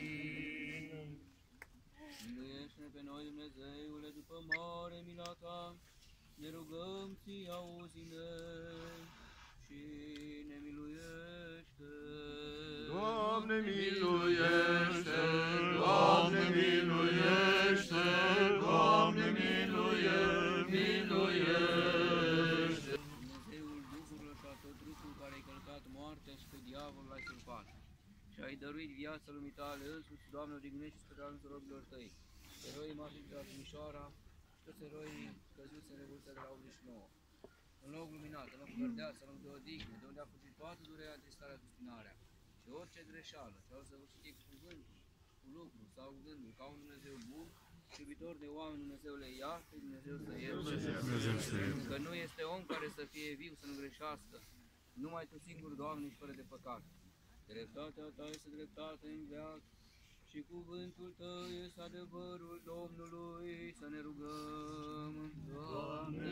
Miluiește-ne pe noi, Dumnezeule, după mare mila Ta, ne rugăm Ție, auzi-ne și ne miluiește. Doamne, miluiește! Doamne, miluiește! Doamne, miluiește! Miluiește! Dumnezeul Duhurilor și a tot trupul care ai călcat moartea și pe diavolul l-ai surpat și ai dăruit viața lumii Tale însuți, Doamne, odihnește și speranța robilor Tăi, eroii martiri de la Timișoara și toți eroii căzuți în Revoluția de la optzeci și nouă. Un loc luminat, un loc verdeață, un loc de odihnă, de unde a fugit toată durerea de starea suspinarea și orice greșeală ce au săvârșit cu cuvântul, cu lucru sau cu gândul, ca un Dumnezeu bun și iubitor de oameni, Dumnezeu le iartă, Dumnezeu să ierte. Că nu este om care să fie viu, să nu greșească, numai Tu singur, Doamne, și fără de păcat. Dreptatea Ta este dreptate în veac și cuvântul Tău este adevărul Domnului, să ne rugăm. Doamne,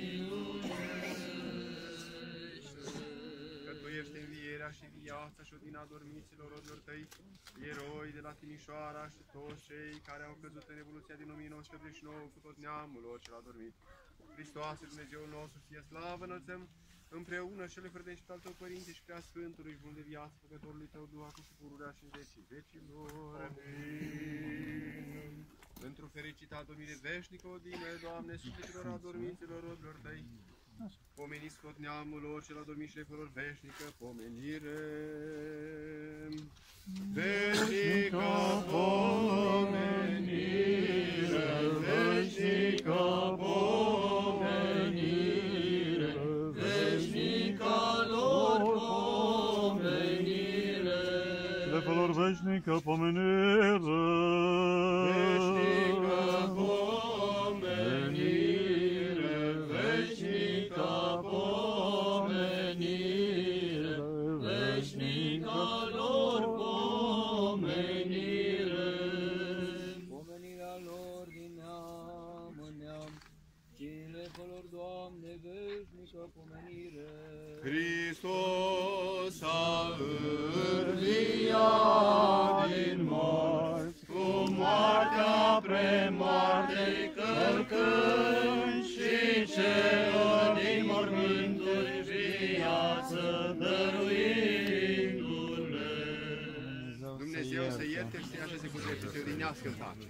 miluiește! Că Tu ești învierea și viața și odina dormiților robilor Tăi, eroi de la Timișoara și toți cei care au căzut în Revoluția din o mie nouă sute optzeci și nouă cu tot neamul lor cel adormit. Hristoase, Dumnezeul nostru, fie slavă înălțăm împreună cele fără de încetat al Tău, Părinte, și prea Sfântului și bun de viață, Făcătorului Tău, Duh, acum și pururea și în vecii vecilor. Amin. Pentru fericita domnire veșnică odină, Doamne, sufletelor adormiților robilor Tăi, Pomeniți tot neamul lor și la dormișile felor veșnică pomenire. Veșnică pomenire, veșnică pomenire, veșnică lor pomenire. De felor veșnică pomenire, veșnică pomenire, veșnică pomenire, veșnică lor pomenire. Pomenirea lor din neam în neam, cele felor, Doamne, veșnică pomenire. Hristos a înviat din morți, cu moartea pre-moarte călcând și celor din morminturi viață dăruindu-le. Dumnezeu să ierte și să-i așeze cu dreptul, să-i odinească-l Tatăl.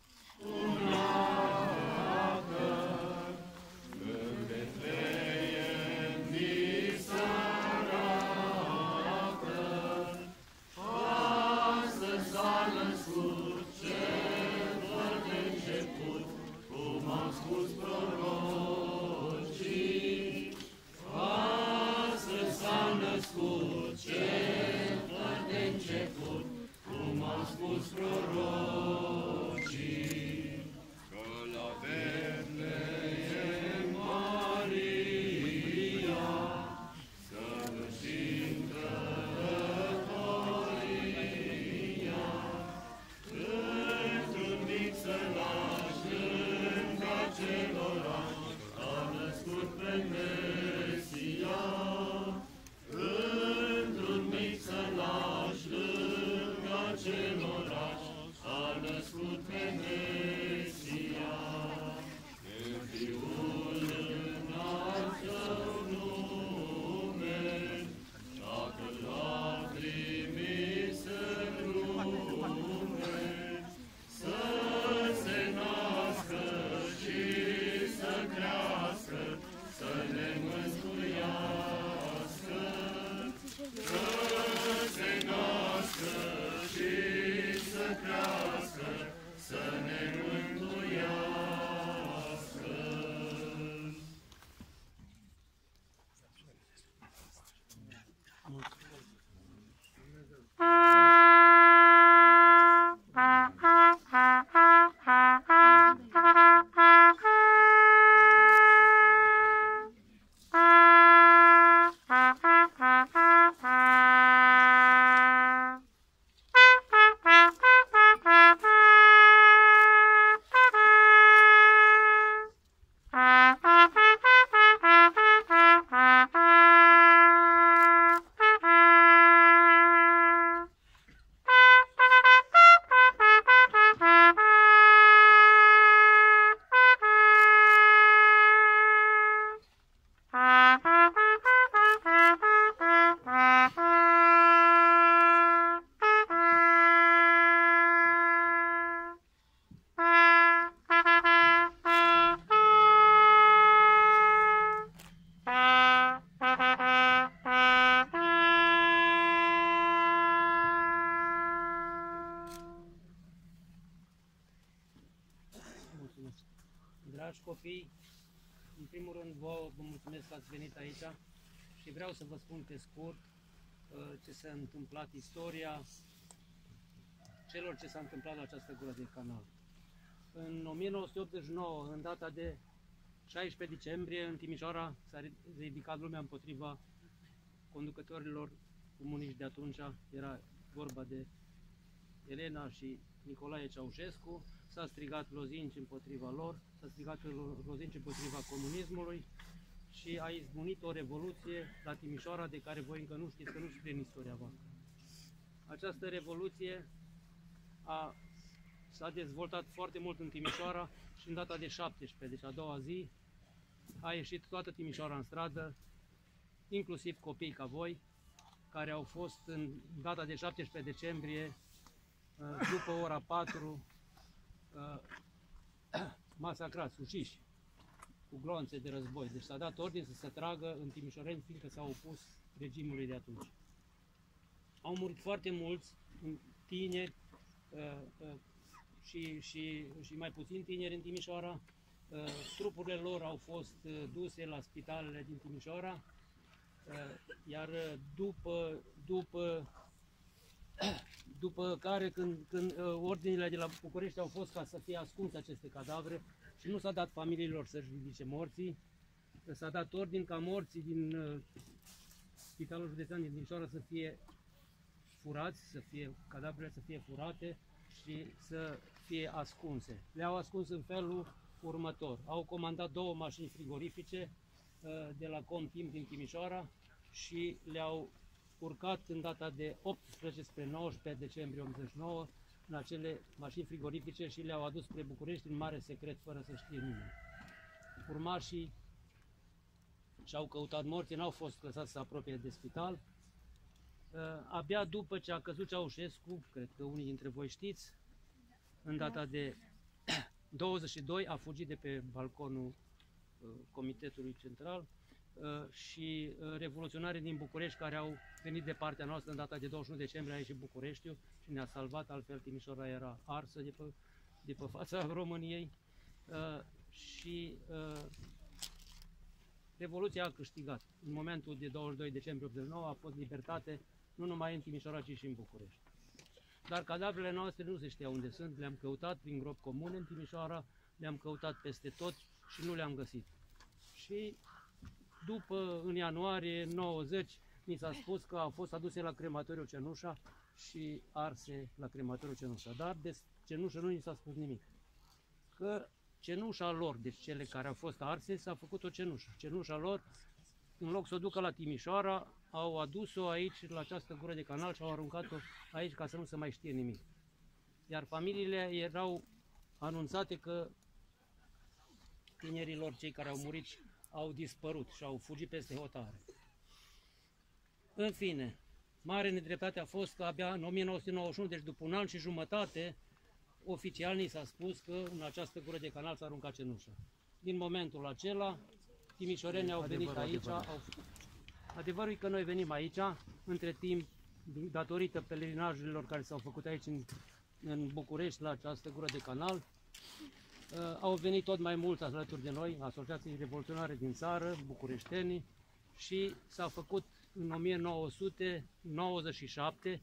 Dragi copii, în primul rând vă, vă mulțumesc că ați venit aici și vreau să vă spun pe scurt ce s-a întâmplat, istoria celor ce s-a întâmplat la această gură de canal. În o mie nouă sute optzeci și nouă, în data de șaisprezece decembrie, în Timișoara s-a ridicat lumea împotriva conducătorilor comuniști de atunci. Era vorba de Elena și Nicolae Ceaușescu. S-a strigat lozinci împotriva lor, s-a strigat lozinci împotriva comunismului și a izbunit o revoluție la Timișoara de care voi încă nu știți, că nu știți în istoria voastră. Această revoluție a, s-a dezvoltat foarte mult în Timișoara și în data de șaptesprezece, deci a doua zi, a ieșit toată Timișoara în stradă, inclusiv copii ca voi, care au fost în data de șaptesprezece decembrie, după ora patru, masacrați, uciși. cu gloanțe de război. Deci s-a dat ordin să se tragă în Timișoreni, fiindcă s-au opus regimului de atunci. Au murit foarte mulți tineri uh, uh, și, și, și mai puțin tineri în Timișoara. Uh, trupurile lor au fost uh, duse la spitalele din Timișoara, uh, iar după, după, după care când, când uh, ordinele de la București au fost ca să fie ascunse aceste cadavre și nu s-a dat familiilor să-și ridice morții, s-a dat ordin ca morții din uh, Spitalul Județean din Timișoara să fie furați, să fie, cadavrele să fie furate și să fie ascunse. Le-au ascuns în felul următor. Au comandat două mașini frigorifice uh, de la Comtim din Timișoara și le-au urcat în data de optsprezece spre nouăsprezece decembrie o mie nouă sute optzeci și nouă în acele mașini frigorifice și le-au adus spre București în mare secret, fără să știe nimeni. Urmașii și-au căutat morții, n-au fost lăsați să se apropie de spital. Uh, abia după ce a căzut Ceaușescu, cred că unii dintre voi știți, în data de douăzeci și doi a fugit de pe balconul uh, Comitetului Central uh, și uh, revoluționarii din București care au venit de partea noastră în data de douăzeci și unu decembrie aici în Bucureștiul și ne-a salvat, altfel Timișoara era arsă de pe, de pe fața României uh, și uh, Revoluția a câștigat. În momentul de douăzeci și doi decembrie optzeci și nouă a fost libertate nu numai în Timișoara, ci și în București. Dar cadavrele noastre nu se știa unde sunt, le-am căutat prin gropi comune în Timișoara, le-am căutat peste tot și nu le-am găsit. Și după, în ianuarie nouăzeci, mi s-a spus că au fost aduse la crematoriul Cenușa și arse la crematoriul Cenușa. Dar de Cenușa nu ni s-a spus nimic. Că cenușa lor, deci cele care au fost arse, s-a făcut o cenușă. Cenușa lor, în loc să o ducă la Timișoara, au adus-o aici, la această gură de canal și au aruncat-o aici ca să nu se mai știe nimic. Iar familiile erau anunțate că tinerilor, cei care au murit, au dispărut și au fugit peste hotare. În fine, mare nedreptate a fost că abia în o mie nouă sute nouăzeci și unu, deci după un an și jumătate, oficial ni s-a spus că în această gură de canal s-a aruncat cenușa. Din momentul acela, timișorenii au venit adevăr, aici. Adevăr. Au... Adevărul e că noi venim aici, între timp, datorită pelerinajelor care s-au făcut aici în, în București, la această gură de canal, uh, au venit tot mai mulți alături de noi, asociații revoluționare din țară, bucureștenii, și s-a făcut în o mie nouă sute nouăzeci și șapte,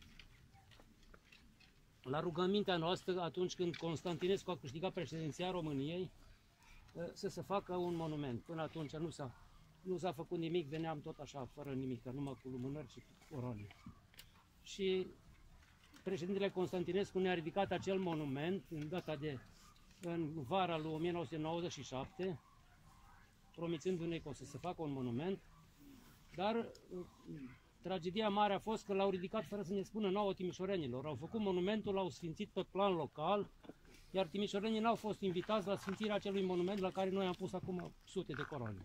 la rugămintea noastră, atunci când Constantinescu a câștigat președinția României, să se facă un monument. Până atunci nu s-a nu s-a făcut nimic, veneam tot așa, fără nimic, numai cu lumânări și coroane. Și președintele Constantinescu ne-a ridicat acel monument în data de, în vara lui o mie nouă sute nouăzeci și șapte, promițându-ne că o să se facă un monument, dar tragedia mare a fost că l-au ridicat fără să ne spună nouă timișorenilor. Au făcut monumentul, l-au sfințit pe plan local, iar timișorenii n-au fost invitați la sfințirea acelui monument la care noi am pus acum sute de coroane.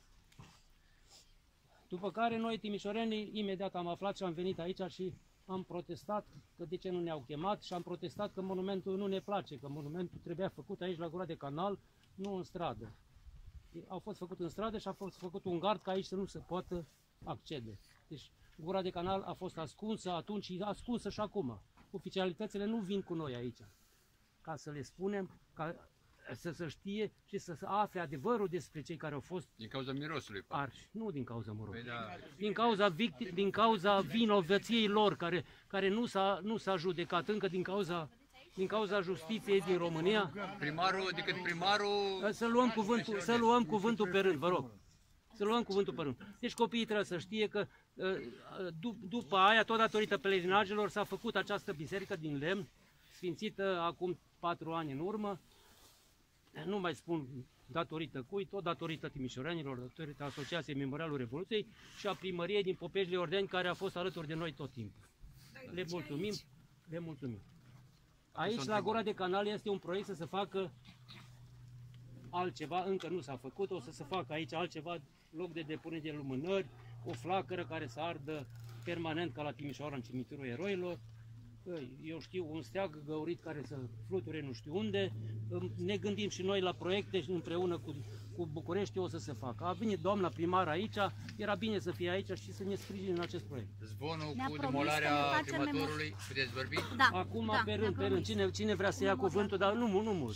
După care noi, timișorenii, imediat am aflat și am venit aici și am protestat că de ce nu ne-au chemat și am protestat că monumentul nu ne place, că monumentul trebuia făcut aici la gura de canal, nu în stradă. Au fost făcut în stradă și a fost făcut un gard ca aici să nu se poată accede. Deci gura de canal a fost ascunsă atunci și ascunsă și acum. Oficialitățile nu vin cu noi aici ca să le spunem, ca să se știe și să se afle adevărul despre cei care au fost din cauza mirosului arși, nu din cauza mirosului. Păi da. Din cauza victi, din cauza vinovăției lor care care nu s-a nu s-a judecat încă din cauza din cauza justiției din România. Primarul, decât primarul. Să luăm cuvântul, să luăm cuvântul pe rând, vă rog. Să luăm cuvântul pe rând. Deci copiii trebuie să știe că după aia, tot datorită pelerinajelor, s-a făcut această biserică din lemn, sfințită acum patru ani în urmă. Nu mai spun datorită cui, tot datorită timișorenilor, datorită Asociației Memorialul Revoluției și a primăriei din Popeșile Ordeni, care a fost alături de noi tot timpul. Le mulțumim, le mulțumim. Aici, la gura de canal, este un proiect să se facă altceva, încă nu s-a făcut, o să se facă aici altceva, loc de depunere de lumânări, o flacără care să ardă permanent ca la Timișoara în cimitirul eroilor, eu știu, un steag găurit care să fluture nu știu unde. Ne gândim și noi la proiecte împreună cu, cu București o să se facă. A venit doamna primar aici, era bine să fie aici și să ne sprijine în acest proiect. Zvonul cu demolarea crematorului, puteți vorbi? Da. Acum, da, pe rând, pe rând, cine, cine vrea să ia cuvântul, dar nu, nu mult.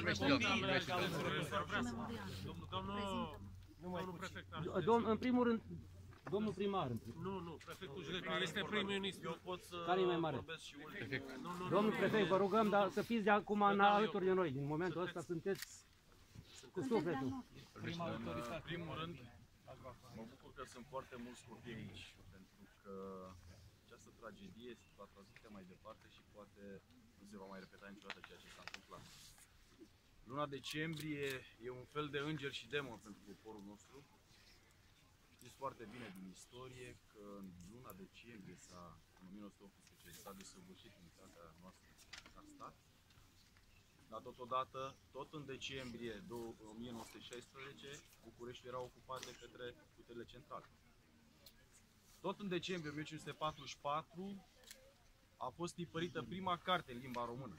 Domnul, în primul rând, domnul primar. Nu, nu, prefectul județului este prim-ministru. Eu pot să care e mai mare? vorbesc și ulterior. Domnul prefect, vă rugăm, dar să fiți de acum în alături de noi. Din momentul ăsta sunteți cu sufletul. Prima autoritate. În primul rând, mă bucur că sunt foarte mulți copii aici, pentru că această tragedie se va transmite mai departe și poate nu se va mai repeta niciodată ceea ce s-a întâmplat. Luna decembrie e un fel de înger și demon pentru poporul nostru. Știți foarte bine din istorie că în luna decembrie, s-a, în o mie nouă sute optsprezece, s-a desăvârșit unitatea noastră ca stat. Dar totodată, tot în decembrie o mie nouă sute șaisprezece, București era ocupat de către puterile centrale. Tot în decembrie o mie cinci sute patruzeci și patru a fost tipărită prima carte în limba română.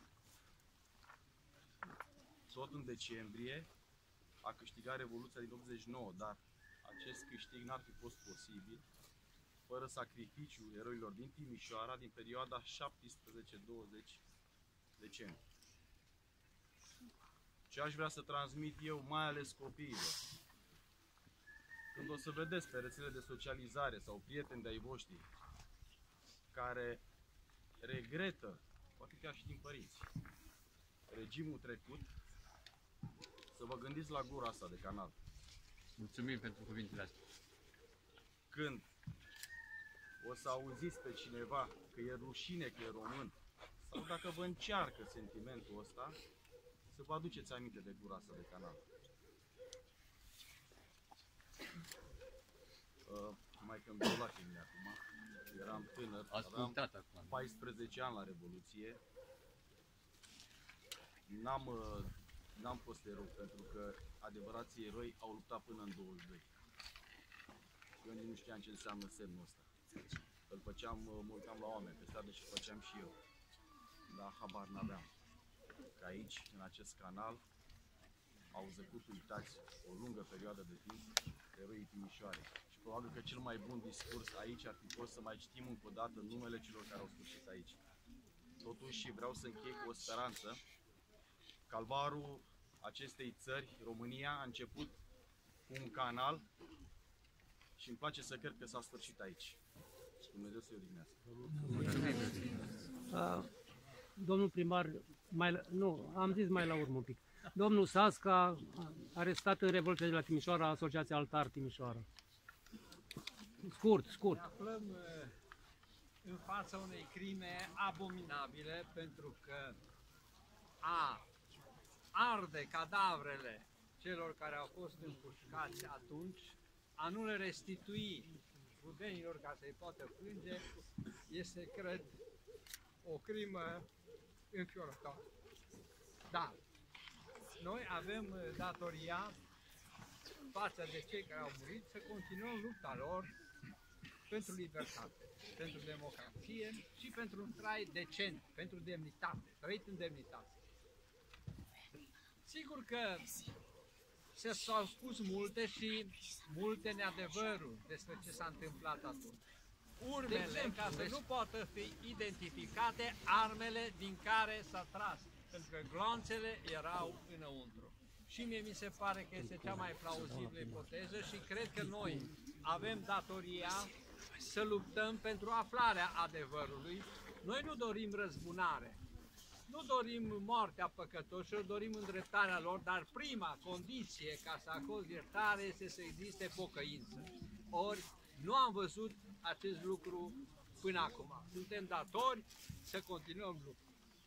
Tot în decembrie a câștigat Revoluția din optzeci și nouă, dar acest câștig n-ar fi fost posibil fără sacrificiul eroilor din Timișoara din perioada șaptesprezece douăzeci decembrie. Ce aș vrea să transmit eu, mai ales copiilor, când o să vedeți pe rețele de socializare sau prieteni de-ai voștri care regretă, poate chiar și din părinți, regimul trecut, să vă gândiți la gura asta de canal. Mulțumim pentru cuvintele astea. Când o să auziți pe cineva că e rușine că e român, sau dacă vă încearcă sentimentul ăsta, să vă aduceți aminte de gura asta de canal. Uh, mai că îmi la tine acum, eram tânăr, aveam paisprezece ani la Revoluție. N-am uh, n-am fost erou, pentru că adevărații eroi au luptat până în douăzeci și doi. Eu nici nu știam ce înseamnă semnul ăsta. Îl făceam, mă uitam la oameni pe stradă și făceam și eu. Dar habar n-aveam. Că aici, în acest canal, au zăcut uitați o lungă perioadă de timp eroii Timișoarei. Și probabil că cel mai bun discurs aici ar fi fost să mai citim încă o dată numele celor care au sfârșit aici. Totuși vreau să închei cu o speranță. Calvarul acestei țări, România, a început cu un canal și îmi place să cred că s-a sfârșit aici. Dumnezeu să-i odihnească. Uh, domnul primar, mai, nu, am zis mai la urmă un pic. Domnul Sasca, arestat în Revoluția de la Timișoara, Asociația Altar Timișoara. Scurt, scurt. Ne aflăm în fața unei crime abominabile, pentru că a arde cadavrele celor care au fost împușcați atunci, a nu le restitui rudenilor ca să-i poată plânge, este, cred, o crimă înfiorătoare. Dar noi avem datoria față de cei care au murit să continuăm lupta lor pentru libertate, pentru democrație și pentru un trai decent, pentru demnitate, trăit în demnitate. Sigur că se s-au spus multe și multe neadevăruri despre ce s-a întâmplat atunci. Urmele, exemplu, ca să deci... nu poată fi identificate, armele din care s-a tras, pentru că gloanțele erau înăuntru. Și mie mi se pare că este cea mai plauzibilă ipoteză și cred că noi avem datoria să luptăm pentru aflarea adevărului. Noi nu dorim răzbunare, nu dorim moartea păcătoșilor, dorim îndreptarea lor, dar prima condiție ca să acorzi iertare este să existe pocăință. Ori nu am văzut acest lucru până acum. Suntem datori să continuăm lupta.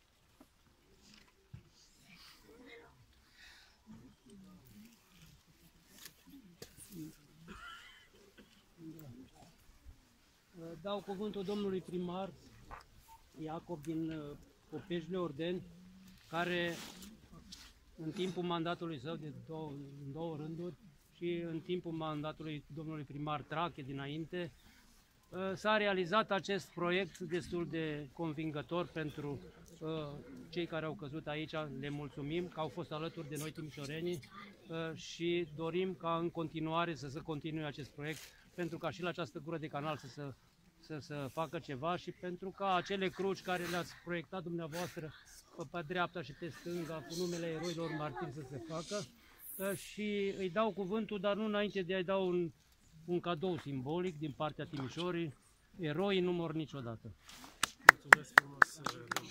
Dau cuvântul domnului primar Iacob din Popeșle Ordeni, care în timpul mandatului său de două, în două rânduri și în timpul mandatului domnului primar Trache dinainte, s-a realizat acest proiect destul de convingător pentru cei care au căzut aici, le mulțumim că au fost alături de noi timișorenii și dorim ca în continuare să se continue acest proiect, pentru ca și la această gură de canal să se să, să facă ceva și pentru ca acele cruci care le-ați proiectat dumneavoastră pe, pe dreapta și pe stânga cu numele eroilor martiri să se facă. Și îi dau cuvântul, dar nu înainte de a-i dau un, un cadou simbolic din partea Timișorii. Eroii nu mor niciodată. Mulțumesc frumos.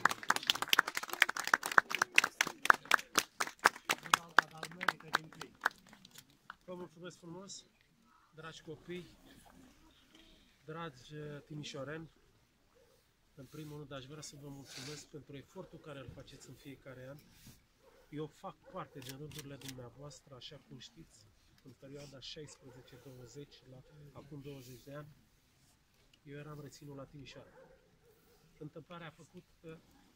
Vă mulțumesc frumos, dragi copii, dragi timișoreni. În primul rând aș vrea să vă mulțumesc pentru efortul care îl faceți în fiecare an. Eu fac parte din rândurile dumneavoastră, așa cum știți, în perioada șaisprezece douăzeci, la acum douăzeci de ani, eu eram reținut la Timișoara. Întâmplarea a făcut că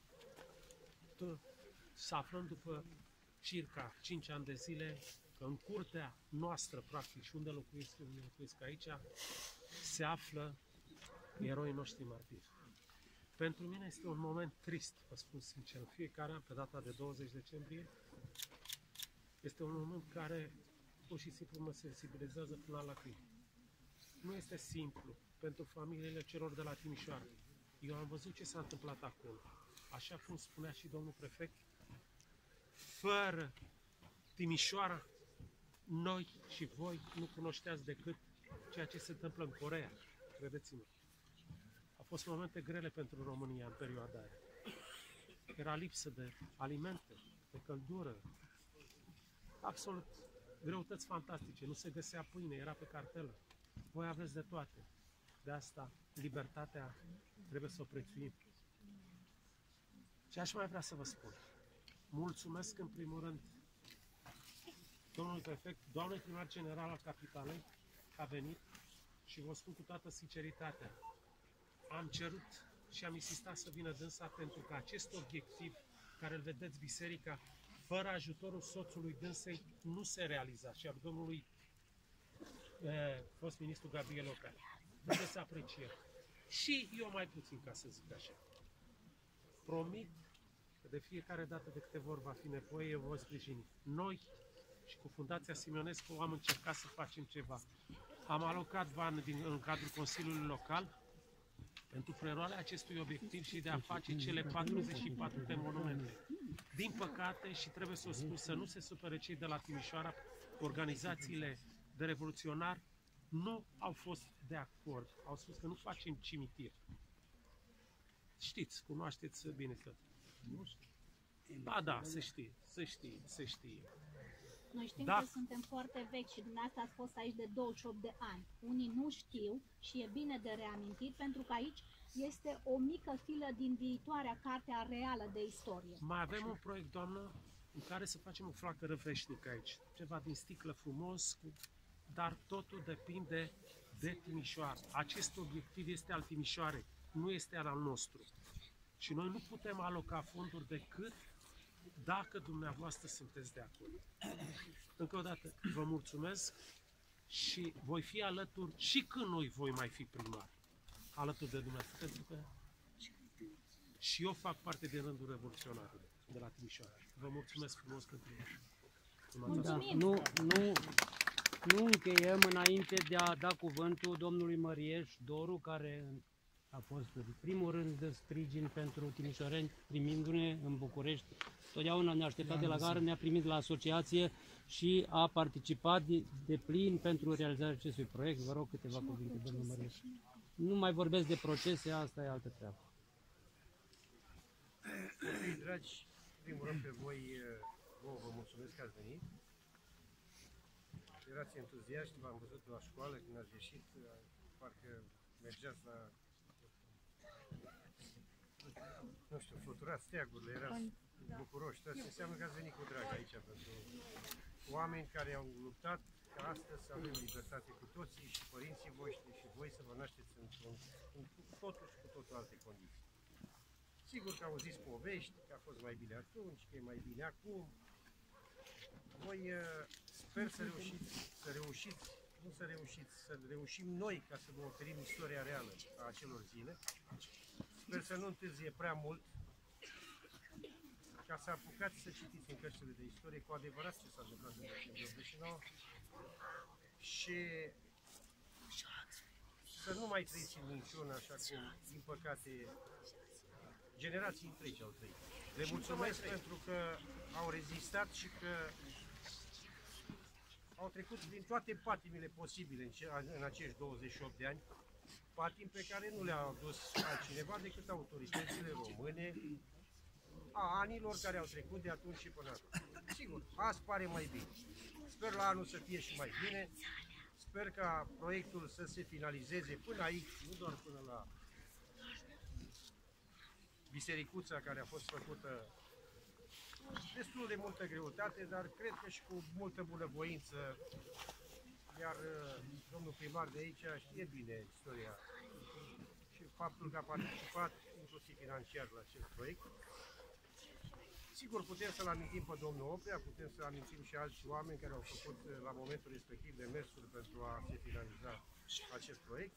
să aflăm după circa cinci ani de zile că în curtea noastră, practic, și unde locuiesc, unde locuiesc aici, se află eroii noștri martiri. Pentru mine este un moment trist, vă spun sincer, în fiecare an, pe data de douăzeci decembrie, este un moment care pur și simplu mă sensibilizează până la lacrimi. Nu este simplu pentru familiile celor de la Timișoara. Eu am văzut ce s-a întâmplat acolo. Așa cum spunea și domnul prefect, fără Timișoara, noi și voi nu cunoșteați decât ceea ce se întâmplă în Coreea, credeți-mă. Au fost momente grele pentru România în perioada aia. Era lipsă de alimente, de căldură, absolut greutăți fantastice, nu se găsea pâine, era pe cartelă. Voi aveți de toate. De asta, libertatea trebuie să o prețuim. Ce aș mai vrea să vă spun? Mulțumesc în primul rând domnului prefect, doamnei primar general al capitalei, că a venit și vă spun cu toată sinceritatea. Am cerut și am insistat să vină dânsa pentru că acest obiectiv care îl vedeți, biserica, fără ajutorul soțului dânsei, nu se realiza și al domnului eh, fost ministru Gabriel Oca. Trebuie să apreciem. Și eu mai puțin, ca să zic așa. Promit că de fiecare dată de câte vor va fi nevoie, eu voi sprijini. Noi și cu Fundația Simionescu am încercat să facem ceva. Am alocat bani din, în cadrul Consiliului Local pentru preluarea acestui obiectiv și de a face cele patruzeci și patru de monumente. Din păcate, și trebuie să o spun, să nu se supere cei de la Timișoara, organizațiile de revoluționari nu au fost de acord. Au spus că nu facem cimitir. Știți, cunoașteți bine tot. Nu știu. Ba da, se știe, se știe, se știe. Noi știm Da. că suntem foarte vechi și dumneavoastră ați fost aici de douăzeci și opt de ani. Unii nu știu și e bine de reamintit pentru că aici este o mică filă din viitoarea cartea reală de istorie. Mai avem un proiect, doamnă, în care să facem o flacără veșnică aici. Ceva din sticlă frumos, dar totul depinde de Timișoara. Acest obiectiv este al Timișoarei, nu este al nostru. Și noi nu putem aloca fonduri decât dacă dumneavoastră sunteți de acord. Încă o dată, vă mulțumesc și voi fi alături și când noi voi mai fi primari alături de dumneavoastră, pentru că și eu fac parte din rândul revoluționarilor de la Timișoara. Vă mulțumesc frumos pentru Da, nu, nu, nu încheiem înainte de a da cuvântul domnului Mărieș Doru, care a fost în primul rând de sprijin pentru timișoreni, primindu-ne în București. Totdeauna ne-a așteptat de la gară, ne-a primit la asociație și a participat de, de plin pentru realizarea acestui proiect. Vă rog câteva cuvinte, domnul Mărieș. Nu mai vorbesc de procese, asta e altă treabă. Dragi, primul rând pe voi, vouă vă mulțumesc că ați venit. Erați entuziaști, v-am văzut la școală când ați ieșit, parcă mergeați la, nu știu, fluturați steagurile, erați bucuroși. Asta înseamnă că ați venit cu drag aici pentru oameni care au luptat ca astăzi să avem libertate cu toții și părinții voștri și voi să vă nașteți într-un, în totul și cu totul alte condiții. Sigur că auziți povești, că a fost mai bine atunci, că e mai bine acum. Voi sper să reușiți, să reușiți, nu să reușiți, să reușim noi ca să vă oferim istoria reală a acelor zile. Sper să nu întârzie prea mult, ca să apucați să citiți în cărțile de istorie cu adevărat ce s-a întâmplat în decembrie optzeci și nouă și să nu mai trăiți în minciună, așa cum, din păcate, generații întregi au trăit. Le mulțumesc pentru că au rezistat și că au trecut din toate patimile posibile în, ce, în acești douăzeci și opt de ani, patim pe care nu le-a adus altcineva decât autoritățile române a anilor care au trecut de atunci și până acum. Sigur, azi pare mai bine. Sper la anul să fie și mai bine. Sper ca proiectul să se finalizeze până aici, nu doar până la bisericuța care a fost făcută destul de multă greutate, dar cred că și cu multă bunăvoință, iar domnul primar de aici știe bine istoria și faptul că a participat inclusiv financiar la acest proiect. Sigur, putem să-l amintim pe domnul Oprea, putem să amintim și alți oameni care au făcut la momentul respectiv demersuri pentru a se finaliza acest proiect.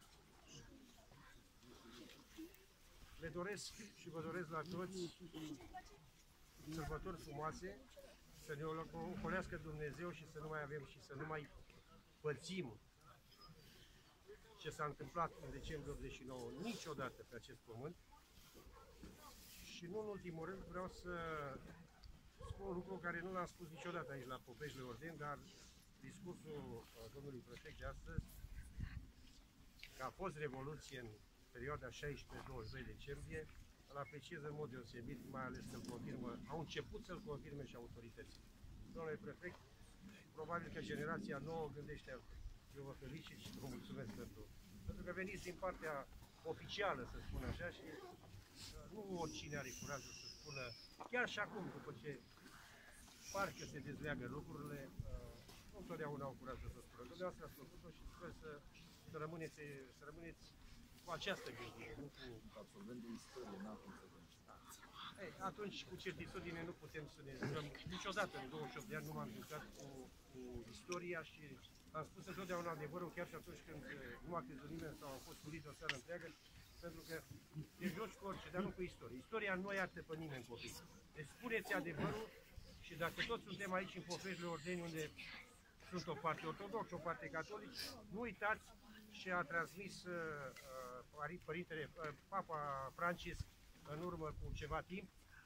Le doresc și vă doresc la toți sărbători frumoase, să ne ocolească Dumnezeu și să nu mai avem și să nu mai pățim ce s-a întâmplat în decembrie optzeci și nouă niciodată pe acest pământ. Și nu în ultimul rând vreau să spun un lucru care nu l-am spus niciodată aici la Popeșile Ordeni, dar discursul domnului prefect de astăzi, că a fost revoluție în perioada șaisprezece douăzeci și doi decembrie, îl apreciez în mod deosebit, mai ales că îl confirmă, au început să-l confirme și autoritățile. Domnule prefect, probabil că generația nouă gândește altfel. Eu vă felicit și vă mulțumesc pentru, pentru că veniți din partea oficială, să spun așa, și nu oricine are curajul să spună, chiar și acum, după ce parcă se dezleagă lucrurile, nu întotdeauna au curajul să spună. Dumneavoastră ați făcut-o și sper să, să, rămâneți, să rămâneți cu această gândire, nu cu... Absolvent de istorie, n-am cum să gândesc. Ei, atunci, cu certitudine, nu putem să ne jurăm. Niciodată, în douăzeci și opt de ani, nu m-am jucat cu, cu istoria și am spus întotdeauna adevărul, chiar și atunci când nu a crezut nimeni sau a fost culit o seară întreagă, pentru că te joci cu orice, dar nu cu istorie. Istoria nu iartă pe nimeni, copii. Deci spuneți adevărul și dacă toți suntem aici în Popeșile Ordeni, unde sunt o parte ortodoxă, o parte catolică, nu uitați și a transmis uh, părintele uh, Papa Francisc în urmă cu ceva timp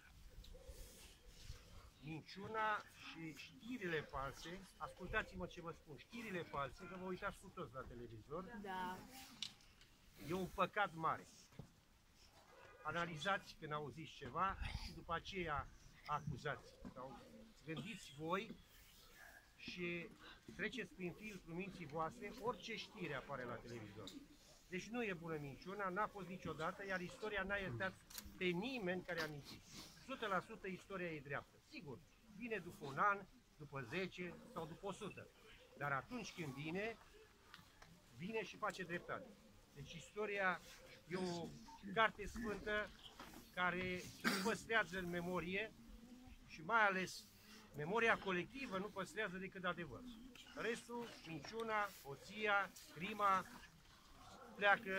minciuna și știrile false. Ascultați-mă ce vă spun, știrile false, că vă uitați cu toți la televizor. Da. E un păcat mare. Analizați când auziți ceva și după aceea acuzați. Sau gândiți voi și treceți prin filtrul minții voastre orice știre apare la televizor. Deci nu e bună minciuna, n-a fost niciodată, iar istoria n-a iertat pe nimeni care a mințit. o sută la sută istoria e dreaptă. Sigur, vine după un an, după zece sau după o sută. Dar atunci când vine, vine și face dreptate. Deci istoria e o carte sfântă care nu păstrează în memorie și mai ales memoria colectivă nu păstrează decât adevărul. Restul, minciuna, hoția, crima, pleacă,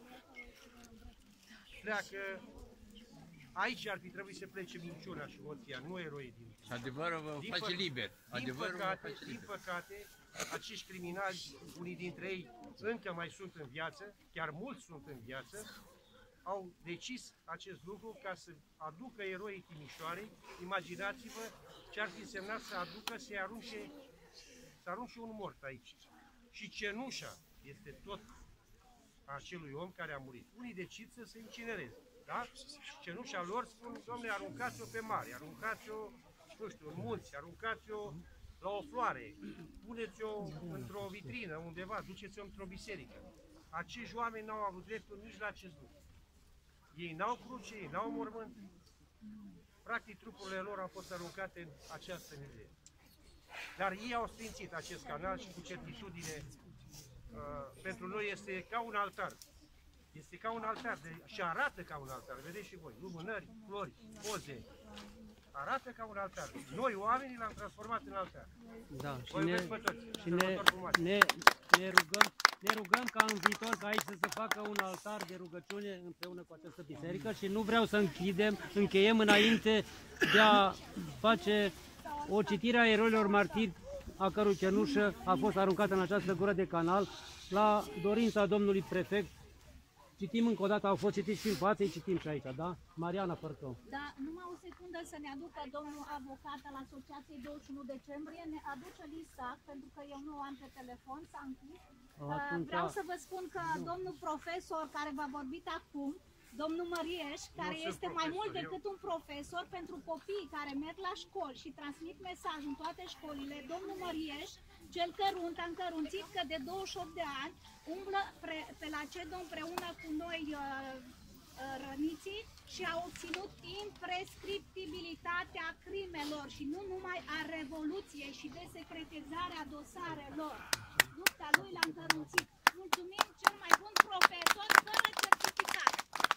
pleacă. Aici ar fi trebuit să plece minciuna și hoția, nu eroii din... Și adevărul vă din face liber. Din Adevărul păcate, vă face din liber. păcate, acești criminali, unii dintre ei încă mai sunt în viață, chiar mulți sunt în viață, au decis acest lucru ca să aducă eroii Timișoarei. Imaginați-vă ce ar fi însemnat să aducă, să-i arunce, să arunce un mort aici. Și cenușa este tot acelui om care a murit. Unii decid să se incinereze, da? Cenușa lor spun, domnule, aruncați-o pe mare, aruncați-o, nu știu, în munți, aruncați-o la o floare, puneți-o într-o vitrină undeva, duceți-o într-o biserică. Acești oameni n-au avut dreptul nici la acest lucru. Ei n-au cruce, ei n-au mormânt. Practic, trupurile lor au fost aruncate în această mizerie. Dar ei au sfințit acest canal și cu certitudine uh, pentru noi este ca un altar. Este ca un altar de, și arată ca un altar. Vedeți și voi, lumânări, flori, poze. Arată ca un altar. Noi, oamenii, l-am transformat în altar. Da, și Vă ne, iubesc pe toți. și ne, ne, ne rugăm, ne ne rugăm ca în viitor ca aici să se facă un altar de rugăciune împreună cu această biserică și nu vreau să închidem, încheiem înainte de a face o citire a eroilor martiri a cărui cenușă a fost aruncată în această gură de canal la dorința domnului prefect. Citim încă o dată, au fost citiți și în față, îi citim și aici, da? Mariana Fărcău. Da, numai o secundă să ne aducă domnul avocat al Asociației douăzeci și unu decembrie, ne aduce lista, pentru că eu nu o am pe telefon, s-a închis. Atunci... Vreau să vă spun că domnul profesor care v-a vorbit acum, domnul Mărieș, care este mai mult decât un profesor pentru copiii care merg la școli și transmit mesaj în toate școlile, domnul Mărieș, cel cărunt, a încărunțit că de douăzeci și opt de ani umblă pre, pe la CEDO împreună cu noi uh, uh, răniții și a obținut imprescriptibilitatea crimelor și nu numai a revoluției și de secretizarea dosarelor. Lupta lui l-a încărunțit. Mulțumim, cel mai bun profesor fără certificat.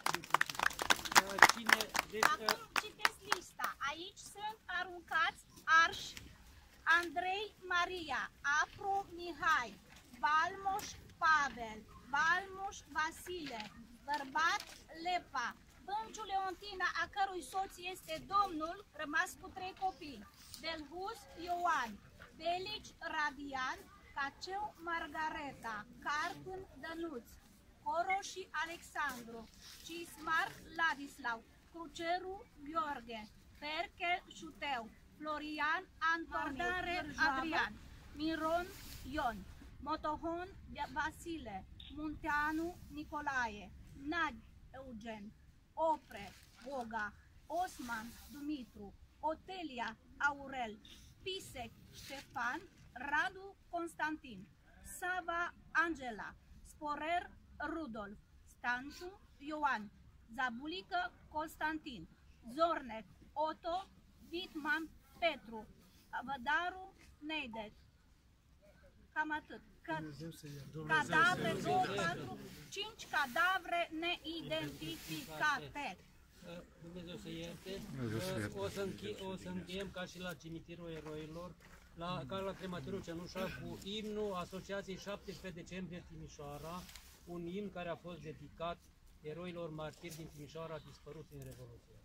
Cine, deci, Acum citesc lista. Aici sunt aruncați arși Andrei Maria, Apro Mihai, Balmoș Pavel, Balmoș Vasile, Bărbat Lepa, Bânciu Leontina, a cărui soț este domnul, rămas cu trei copii, Delhus Ioan, Belici Radian, Caceu Margareta, Carpân Dănuț, Coroși Alexandru, Cismar Ladislau, Cruceru Gheorghe, Perche Șuteu, Florian Antoniu, Adrian, Miron Ion, Motohon Vasile, Munteanu Nicolae, Nagy Eugen, Opre Boga, Osman Dumitru, Otelia Aurel, Pisec Ștefan, Radu Constantin, Sava Angela, Sporer Rudolf, Stancu Ioan, Zabulică Constantin, Zornec Otto, Vitman Petru, Vădaru Neidet. Cam atât. Că cadavre, două, patru, cinci cadavre neidentificate. Dumnezeu să ierte. O să, înche o să încheiem ca și la cimitirul eroilor, la, ca la crematoriul Cenușa, cu imnul Asociației șaptesprezece decembrie Timișoara, un imn care a fost dedicat eroilor martiri din Timișoara dispăruți în Revoluție.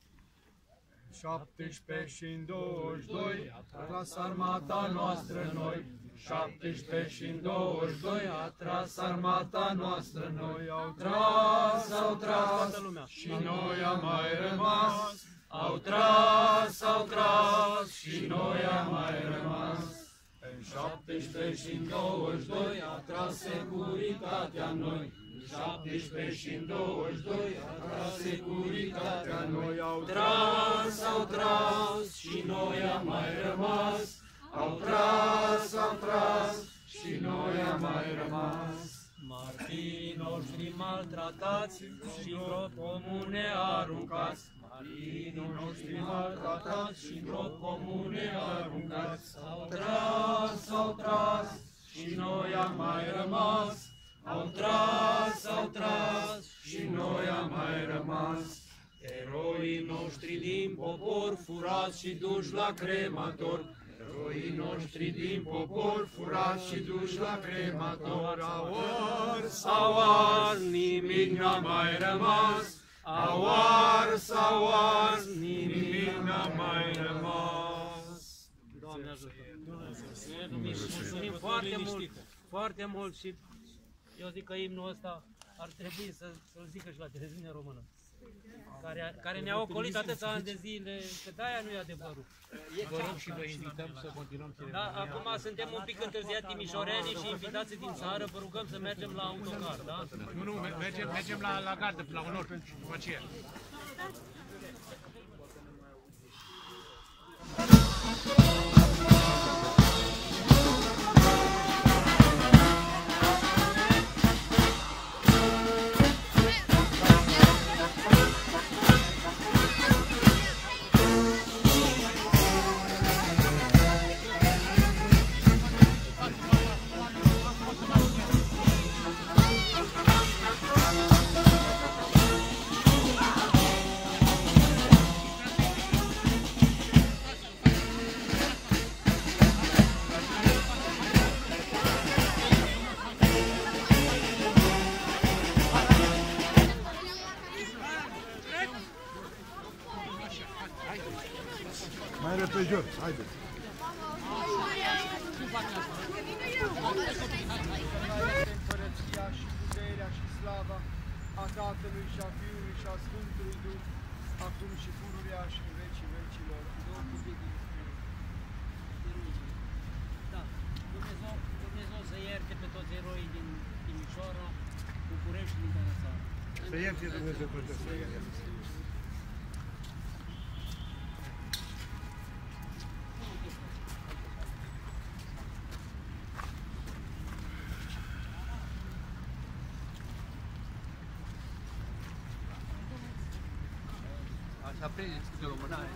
șaptesprezece și în douăzeci și doi a tras armata noastră noi, șaptesprezece și în douăzeci și doi a tras armata noastră noi, au tras, au tras și noi am mai rămas, au tras, au tras și noi am mai rămas. În șaptesprezece și în douăzeci și doi a tras securitatea noi, șaptesprezece și în douăzeci și doi a tras securitatea noi, au tras, au tras și noi am mai rămas, au tras, au tras și noi am mai rămas. Martirii noștri maltratați și gropi comune aruncați, martirii noștri maltratați și gropi comune aruncați, au tras, au tras și noi am mai rămas, au tras, au tras și noi am mai rămas. Eroii noștri din popor furați și duși la cremator, eroii noștri din popor furați și duși la cremator, au ars, au ars, nimic n-a mai rămas, au ars, au ars, nimic n-a mai rămas. Doamne ajută! Mulțumim foarte mult, foarte mult și eu zic că imnul ăsta ar trebui să, să-l zică și la televiziunea română, care, care ne-a ocolit atâția ani de zile, că de-aia nu e adevărul. Vă rog și vă invităm să continuăm ceremonia. Da, acum suntem un pic întârziat timișorenii și invitații din țară, vă rugăm să mergem la autocar, da? Nu, nu, mergem, mergem la, la gardă, la onor, după aceea. jos, haideți. Împărăția și puterea și slava a Tatălui și a Fiului și a Sfântului Duh, acum și pururea și în vecii vecilor. Da. Dumnezeu, Dumnezeu să ierte pe toți eroii din Timișoara, București și din Tărățara. Să ierte Dumnezeu pe toți. Așa prindeți câte o lumânare.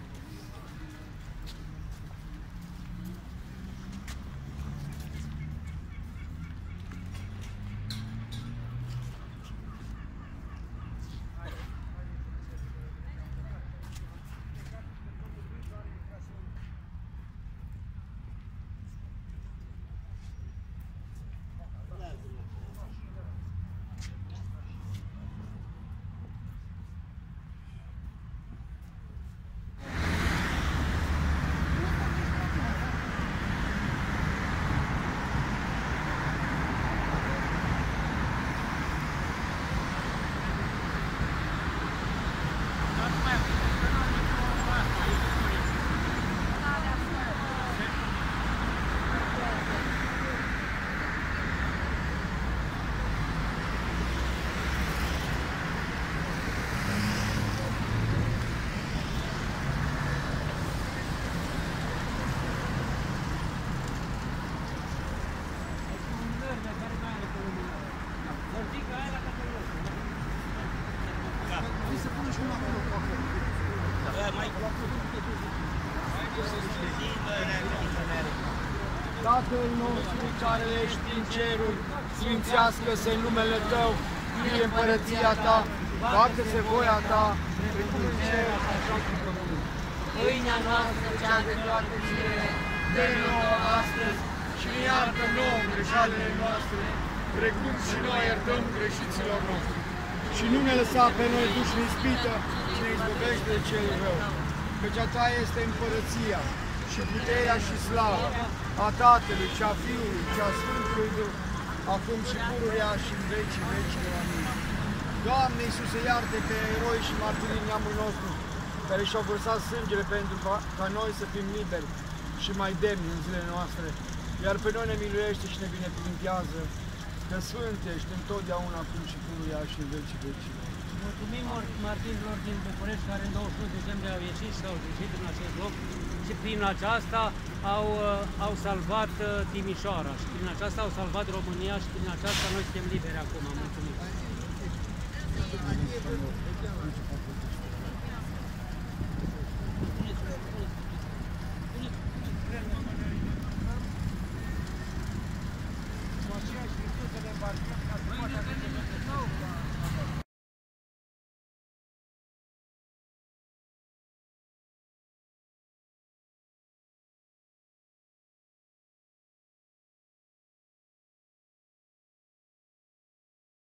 Tatăl nostru care ești în ceruri, sfințească-se numele Tău, fie împărăția Ta, facă-se voia Ta, precum în cer, așa și pe pământ. Pâinea noastră cea de toate zilele, dă-ne nouă astăzi și iartă nouă greșalele noastre, precum și noi iertăm greșiților noștri. Și nu ne lăsa pe noi duși în ispită, ci ne izbăvește de cel rău. Căci a Ta este împărăția și puterea și slava a Tatălui și a Fiului și a Sfântului Duh, acum și pururea și în vecii vecilor. Amin. Doamne Iisuse, iarte pe eroi și martirii neamului nostru, care și-au vărsat sângele pentru ca noi să fim liberi și mai demni în zilele noastre, iar pe noi ne miluiește și ne binecuvintează, că Sfânt ești întotdeauna, acum și pururea și în vecii vecilor. Mulțumim martirilor din București care în douăzeci și unu decembrie au ieșit și au ieșit în acest loc și prin aceasta au, au salvat Timișoara și prin aceasta au salvat România și prin aceasta noi suntem liberi acum. Mulțumim!